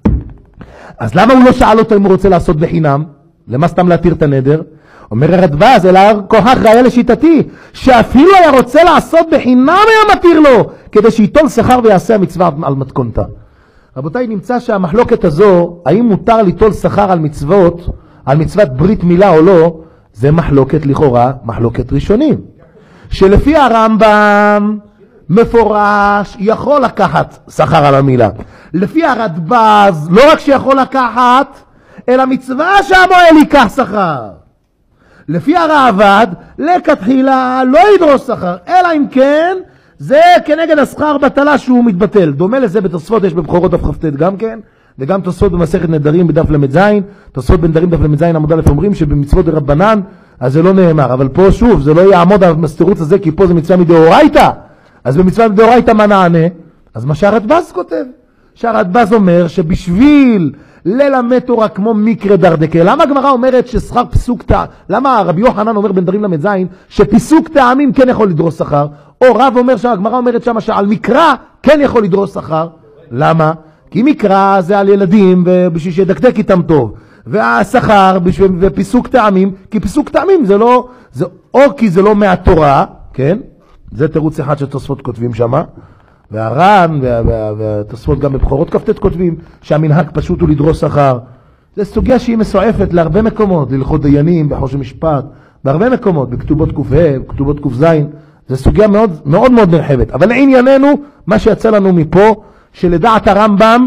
אז למה הוא לא שאל אותו אם הוא רוצה לעשות בחינם? למה סתם להתיר את הנדר? אומר הרדב"ז, אלא כוחך ראיה לשיטתי, שאפילו היה רוצה לעשות בחינם היה מתיר לו, כדי שיטול שכר ויעשה המצווה על מתכונתה. רבותיי, נמצא שהמחלוקת הזו, האם מותר ליטול שכר על מצוות, על מצוות ברית מילה או לא, זה מחלוקת לכאורה, מחלוקת ראשונים. שלפי הרמב"ם מפורש יכול לקחת שכר על המילה. לפי הרדב"ז לא רק שיכול לקחת, אלא מצווה שהמועל ייקח שכר. לפי הראב"ד לכתחילה לא ידרוש שכר, אלא אם כן זה כנגד השכר בטלה שהוא מתבטל. דומה לזה בתוספות יש בבחורות דף כ"ט גם כן, וגם תוספות במסכת נדרים בדף למ"ז, תוספות בנדרים דף למ"ז עמוד א' אומרים שבמצוות דרבנן אז זה לא נאמר, אבל פה שוב זה לא יעמוד על המסתירות הזה, כי פה זה מצווה מדאורייתא. אז במצווה מדאורייתא מה נענה? אז מה שהרדב"ז כותב, שהרדב"ז אומר שבשביל ללמד תורה כמו מקרה דרדקה, למה הגמרא אומרת ששכר פסוק טעם, למה רבי יוחנן אומר בנדרים למ"ז שפיסוק טעמים כן יכול לדרוש שכר, או רב אומר שהגמרא אומרת שמה שעל מקרא כן יכול לדרוש שכר? למה? כי מקרא זה על ילדים ובשביל שידקדק איתם טוב, והשכר ופיסוק טעמים, כי פיסוק טעמים זה לא, זה או כי זה לא מהתורה, כן? זה תירוץ אחד שתוספות כותבים שמה, והר"ן והתוספות גם בבחורות כ"ט כותבים שהמנהג פשוט הוא לדרוש שכר. זו סוגיה שהיא מסועפת להרבה מקומות, להלכות דיינים, בחושן משפט, בהרבה מקומות, בכתובות ק"ה, בכתובות ק"ז. זו סוגיה מאוד מאוד מאוד נרחבת. אבל לענייננו, מה שיצא לנו מפה, שלדעת הרמב"ם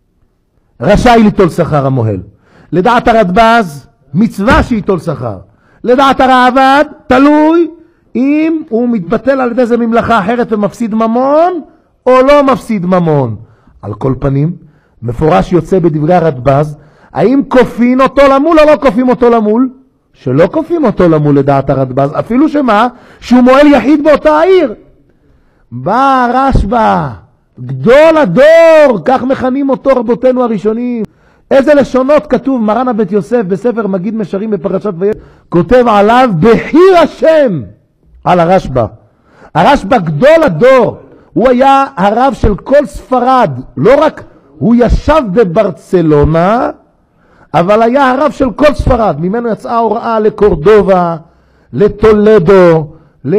רשאי ליטול שכר המוהל. לדעת הרדב"ז מצווה שיטול שכר. לדעת הראב"ד תלוי אם הוא מתבטל על ידי זה ממלאכה אחרת ומפסיד ממון או לא מפסיד ממון. על כל פנים, מפורש יוצא בדברי הרדב"ז, האם כופין אותו למול או לא כופים אותו למול? שלא כופים אותו למול לדעת הרדב"ז, אפילו שמה? שהוא מועל יחיד באותה העיר. בא רשב"א, גדול הדור, כך מכנים אותו רבותינו הראשונים. איזה לשונות כתוב, מרן הבית יוסף בספר מגיד משרים בפרשת ויצא, כותב עליו בחיר השם. על הרשב"א. הרשב"א גדול הדור, הוא היה הרב של כל ספרד, לא רק, הוא ישב בברצלונה, אבל היה הרב של כל ספרד, ממנו יצאה הוראה לקורדובה, לטולדו,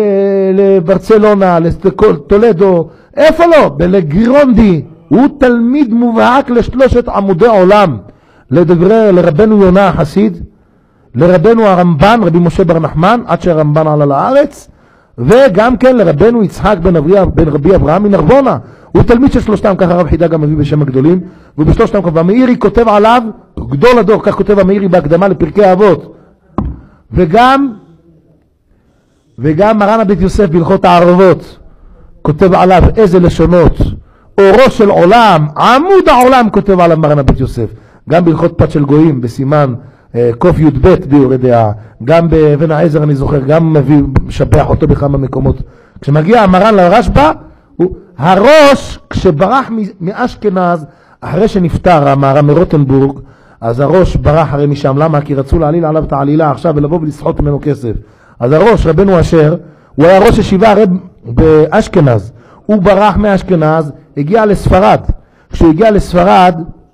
לברצלונה, לטולדו, איפה לא? בלגרונדי, הוא תלמיד מובהק לשלושת עמודי עולם, לדברי לרבנו יונה החסיד, לרבנו הרמב"ן, רבי משה בר נחמן, עד שהרמב"ן עלה לארץ, וגם כן לרבנו יצחק בן, בן רבי אברהם מנרבונה, הוא תלמיד של שלושתם, ככה הרב חידה גם מביא בשם הגדולים, ובשלושתם כתב, המאירי כותב עליו, גדול הדור, כך כותב המאירי בהקדמה לפרקי אבות, וגם, וגם מרן הבית יוסף בהלכות הערבות, כותב עליו איזה לשונות, אורו של עולם, עמוד העולם כותב עליו מרן הבית יוסף, גם בהלכות פת של גויים, בסימן קוף י' ב' ביורי דעה, גם באבן העזר אני זוכר, גם מביא, משבח אותו בכמה מקומות. כשמגיע המרן לרשב"א, הראש, כשברח מאשכנז, אחרי שנפטר המהר"ם מרוטנבורג, אז הראש ברח הרי משם, למה? כי רצו להעליל עליו את העלילה עכשיו ולבוא ולסחוט ממנו כסף. אז הראש, רבנו אשר, הוא היה ראש ישיבה הרי באשכנז, הוא ברח מאשכנז, הגיע לספרד. כשהוא הגיע לספרד,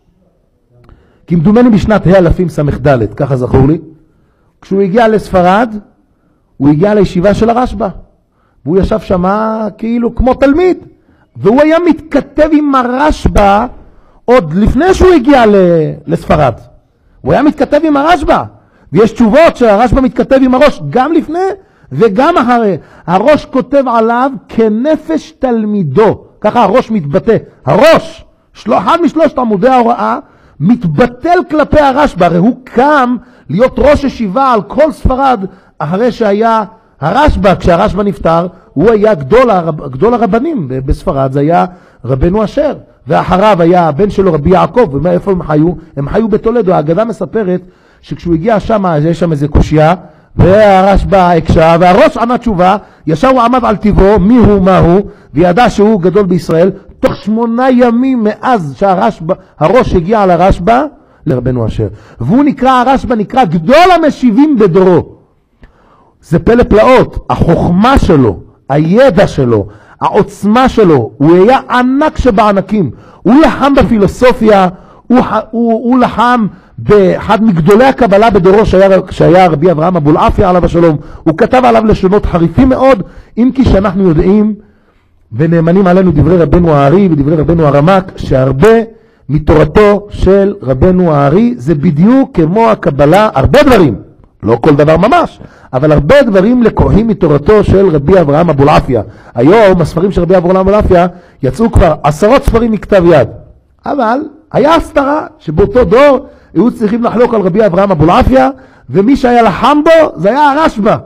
כמדומני בשנת האלפים סמ"ד, ככה זכור לי, כשהוא הגיע לספרד, הוא הגיע לישיבה של הרשב"א, והוא ישב שמה כאילו כמו תלמיד, והוא היה מתכתב עם הרשב"א עוד לפני שהוא הגיע לספרד. הוא היה מתכתב עם הרשב"א, ויש תשובות שהרשב"א מתכתב עם הראש גם לפני וגם אחרי. הראש כותב עליו כנפש תלמידו, ככה הראש מתבטא. הראש, אחד משלושת עמודי ההוראה, מתבטל כלפי הרשב"א, הרי הוא קם להיות ראש ישיבה על כל ספרד אחרי שהיה הרשב"א. כשהרשב"א נפטר, הוא היה גדול, הרב, גדול הרבנים בספרד, זה היה רבנו אשר, ואחריו היה הבן שלו רבי יעקב. ומאיפה הם חיו? הם חיו בטולדו. האגדה מספרת שכשהוא הגיע שם, יש שם איזה קושיה, והרשב"א הקשה, והראש ענה תשובה, ישר הוא עמד על טבעו, מי הוא, מה הוא, וידע שהוא גדול בישראל. תוך שמונה ימים מאז שהראש הגיע על הרשב"א לרבנו אשר, והוא נקרא, הרשב"א נקרא גדול המשיבים בדורו. זה פלא פלאות, החוכמה שלו, הידע שלו, העוצמה שלו, הוא היה ענק שבענקים. הוא לחם בפילוסופיה, הוא, הוא, הוא לחם באחד מגדולי הקבלה בדורו שהיה, שהיה רבי אברהם אבולעפיה עליו השלום. הוא כתב עליו לשונות חריפים מאוד, אם כי שאנחנו יודעים ונאמנים עלינו דברי רבנו הארי ודברי רבנו הרמק, שהרבה מתורתו של רבנו הארי זה בדיוק כמו הקבלה, הרבה דברים, לא כל דבר ממש, אבל הרבה דברים לקוחים מתורתו של רבי אברהם אבולעפיה. היום הספרים של רבי אברהם אבולעפיה יצאו כבר עשרות ספרים מכתב יד, אבל היה הסתרה שבאותו דור היו צריכים לחלוק על רבי אברהם אבולעפיה, ומי שהיה לחם בו זה היה הרשב"א.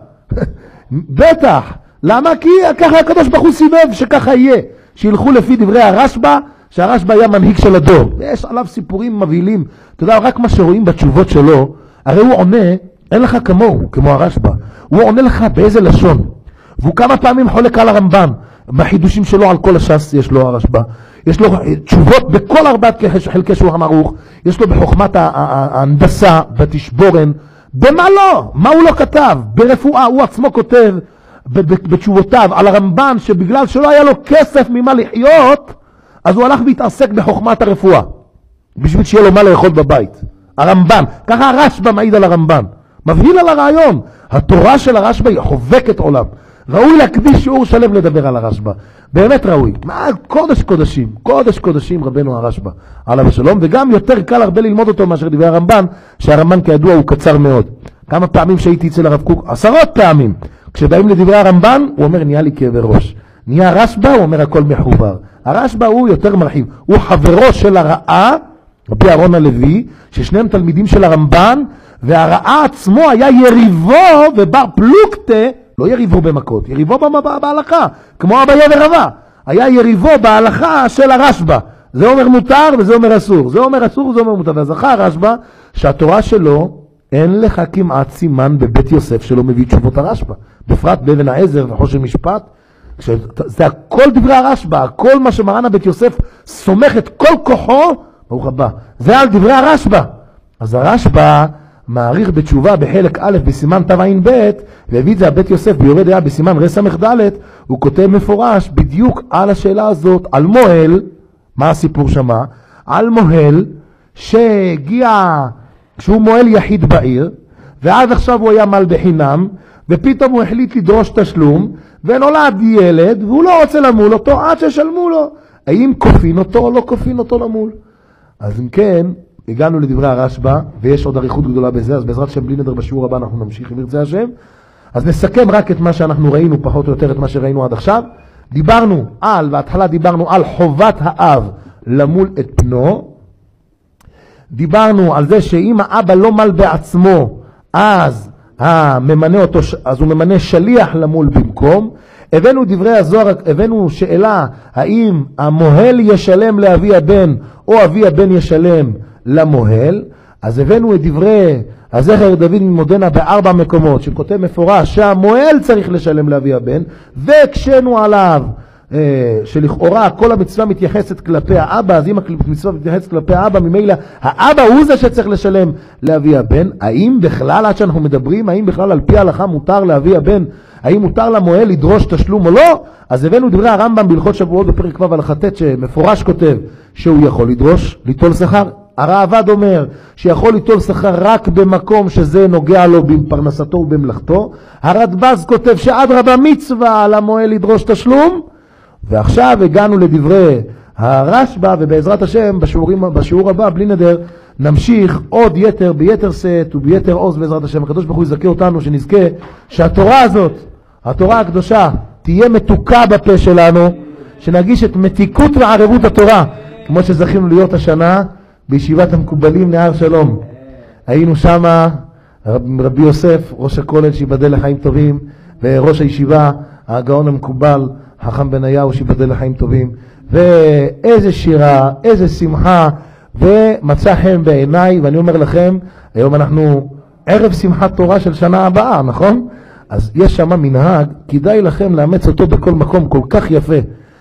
בטח. למה? כי ככה הקדוש ברוך הוא סיבב שככה יהיה, שילכו לפי דברי הרשב"א, שהרשב"א היה מנהיג של הדור. ויש עליו סיפורים מבהילים. אתה יודע, רק מה שרואים בתשובות שלו, הרי הוא עונה, אין לך כמוהו, כמו הרשב"א. הוא עונה לך באיזה לשון. והוא כמה פעמים חולק על הרמב"ן. בחידושים שלו על כל הש"ס יש לו הרשב"א. יש לו תשובות בכל ארבעת חלקי שולחן ערוך. יש לו בחוכמת ההנדסה, בתשבורן. במה לא? מה הוא לא כתב? ברפואה הוא עצמו כותב בתשובותיו על הרמב"ן, שבגלל שלא היה לו כסף ממה לחיות, אז הוא הלך והתעסק בחוכמת הרפואה, בשביל שיהיה לו מה לאכול בבית. הרמב"ן, ככה הרשב"א מעיד על הרמב"ן. מבהיל על הרעיון. התורה של הרשב"א היא חובקת עולם. ראוי להקדיש שיעור שלם לדבר על הרשב"א. באמת ראוי. מה, קודש קודשים, קודש קודשים רבנו הרשב"א, עליו השלום, וגם יותר קל הרבה ללמוד אותו מאשר דברי הרמב"ן, שהרמב"ן כידוע הוא קצר מאוד. כמה פעמים שהייתי אצל הרב קוק, עשרות פעמים, כשבאים לדברי הרמב"ן, הוא אומר נהיה לי כאבי ראש. נהיה הרשב"א, הוא אומר הכל מחובר. הרשב"א הוא יותר מרחיב. הוא חברו של הרעה, רבי אהרון הלוי, ששניהם תלמידים של הרמב"ן, והרעה עצמו היה יריבו ובר פלוגתא, לא יריבו במכות, יריבו בהלכה, כמו אביה ורבא. היה יריבו בהלכה של הרשב"א. זה אומר מותר וזה אומר אסור. זה אומר אסור וזה אומר מותר. והזכה הרשב"א שהתורה שלו, אין לך כמעט סימן בבית יוסף שלא מביא תשובות הרשב"א. בפרט באבן העזר וחושן משפט. זה הכל דברי הרשב"א, הכל מה שמרן הבית יוסף סומך את כל כוחו, ברוך הבא, זה על דברי הרשב"א. אז הרשב"א מעריך בתשובה בחלק א' בסימן תע"ב, והביא את זה הבית יוסף ביורד היה בסימן רס"ד, הוא כותב מפורש בדיוק על השאלה הזאת, על מוהל, מה הסיפור שמה? על מוהל שהגיע, כשהוא מוהל יחיד בעיר, ועד עכשיו הוא היה מל בחינם, ופתאום הוא החליט לדרוש תשלום, ונולד ילד, והוא לא רוצה למול אותו עד ששלמו לו. האם כופין אותו או לא כופין אותו למול? אז אם כן, הגענו לדברי הרשב"א, ויש עוד אריכות גדולה בזה, אז בעזרת השם בלי נדר בשיעור הבא אנחנו נמשיך אם ירצה השם. אז נסכם רק את מה שאנחנו ראינו, פחות או יותר את מה שראינו עד עכשיו. דיברנו על, בהתחלה דיברנו על חובת האב למול את בנו. דיברנו על זה שאם האבא לא מל בעצמו, אז, הממנה אותו, אז הוא ממנה שליח למול במקום. הבאנו דברי הזוהר, הבאנו שאלה, האם המוהל ישלם לאבי הבן, או אבי הבן ישלם למוהל. אז הבאנו את דברי הזכר דוד ממודנה בארבע מקומות, שכותב מפורש שהמוהל צריך לשלם לאבי הבן, והקשנו עליו אה, שלכאורה כל המצווה מתייחסת כלפי האבא, אז אם המצווה מתייחסת כלפי האבא, ממילא האבא הוא זה שצריך לשלם לאבי הבן. האם בכלל, עד שאנחנו מדברים, האם בכלל על פי ההלכה מותר לאבי הבן, האם מותר למוהל לדרוש תשלום או לא? אז הבאנו דברי הרמב"ם בהלכות שבועות בפרק ו' הלכה ט' שמפורש כותב שהוא יכול לדרוש, ליטול שכר. הרעב"ד אומר שיכול ליטול שכר רק במקום שזה נוגע לו בפרנסתו ובמלאכתו. הרדב"ז כותב שאדרבה מצווה על המוהל לדרוש תשלום. ועכשיו הגענו לדברי הרשב"א, ובעזרת השם בשיעורים, בשיעור הבא בלי נדר נמשיך עוד יתר ביתר שאת וביתר עוז בעזרת השם. הקדוש ברוך הוא יזכה אותנו שנזכה שהתורה הזאת, התורה הקדושה, תהיה מתוקה בפה שלנו, שנרגיש את מתיקות וערבות התורה כמו שזכינו להיות השנה בישיבת המקובלים נהר שלום. היינו שם רב, רבי יוסף ראש הכולל שיבדל לחיים טובים, וראש הישיבה הגאון המקובל חכם בניהו שיבדל לחיים טובים, ואיזה שירה, איזה שמחה, ומצא חן בעיניי. ואני אומר לכם, היום אנחנו ערב שמחת תורה של שנה הבאה, נכון? אז יש שם מנהג, כדאי לכם לאמץ אותו בכל מקום, כל כך יפה.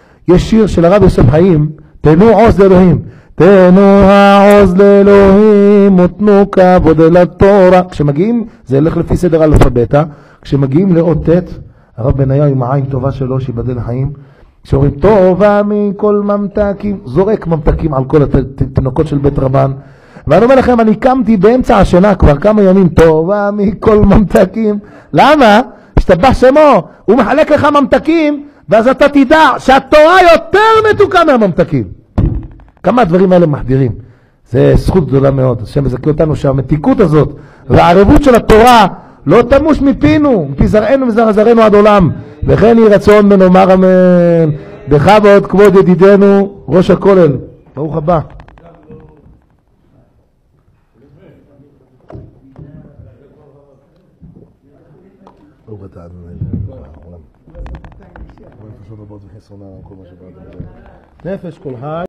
יש שיר של הרב יוסף חיים, תנו עוז לאלוהים, תנו העוז לאלוהים ותנו כבוד אל התורה. כשמגיעים, זה ילך לפי סדר אלפביתה, כשמגיעים לאות ט', הרב בניהו עם העין טובה שלו שיבדל לחיים, שאומרים טובה מכל ממתקים, זורק ממתקים על כל התינוקות של בית רבן. ואני אומר לכם, אני קמתי באמצע השנה כבר כמה ימים, טובה מכל ממתקים. למה? השתבח שמו, הוא מחלק לך ממתקים, ואז אתה תדע שהתורה יותר מתוקה מהממתקים. כמה הדברים האלה מחדירים. זה זכות גדולה מאוד. השם מזכה אותנו שהמתיקות הזאת והערבות של התורה לא תמוש מפינו, מפי זרענו וזרע זרענו עד עולם. וכן יהי רצון ונאמר אמן. בכבוד כבוד ידידנו ראש הכולל, ברוך הבא. ברוך אתה אדוני. נפש כל חי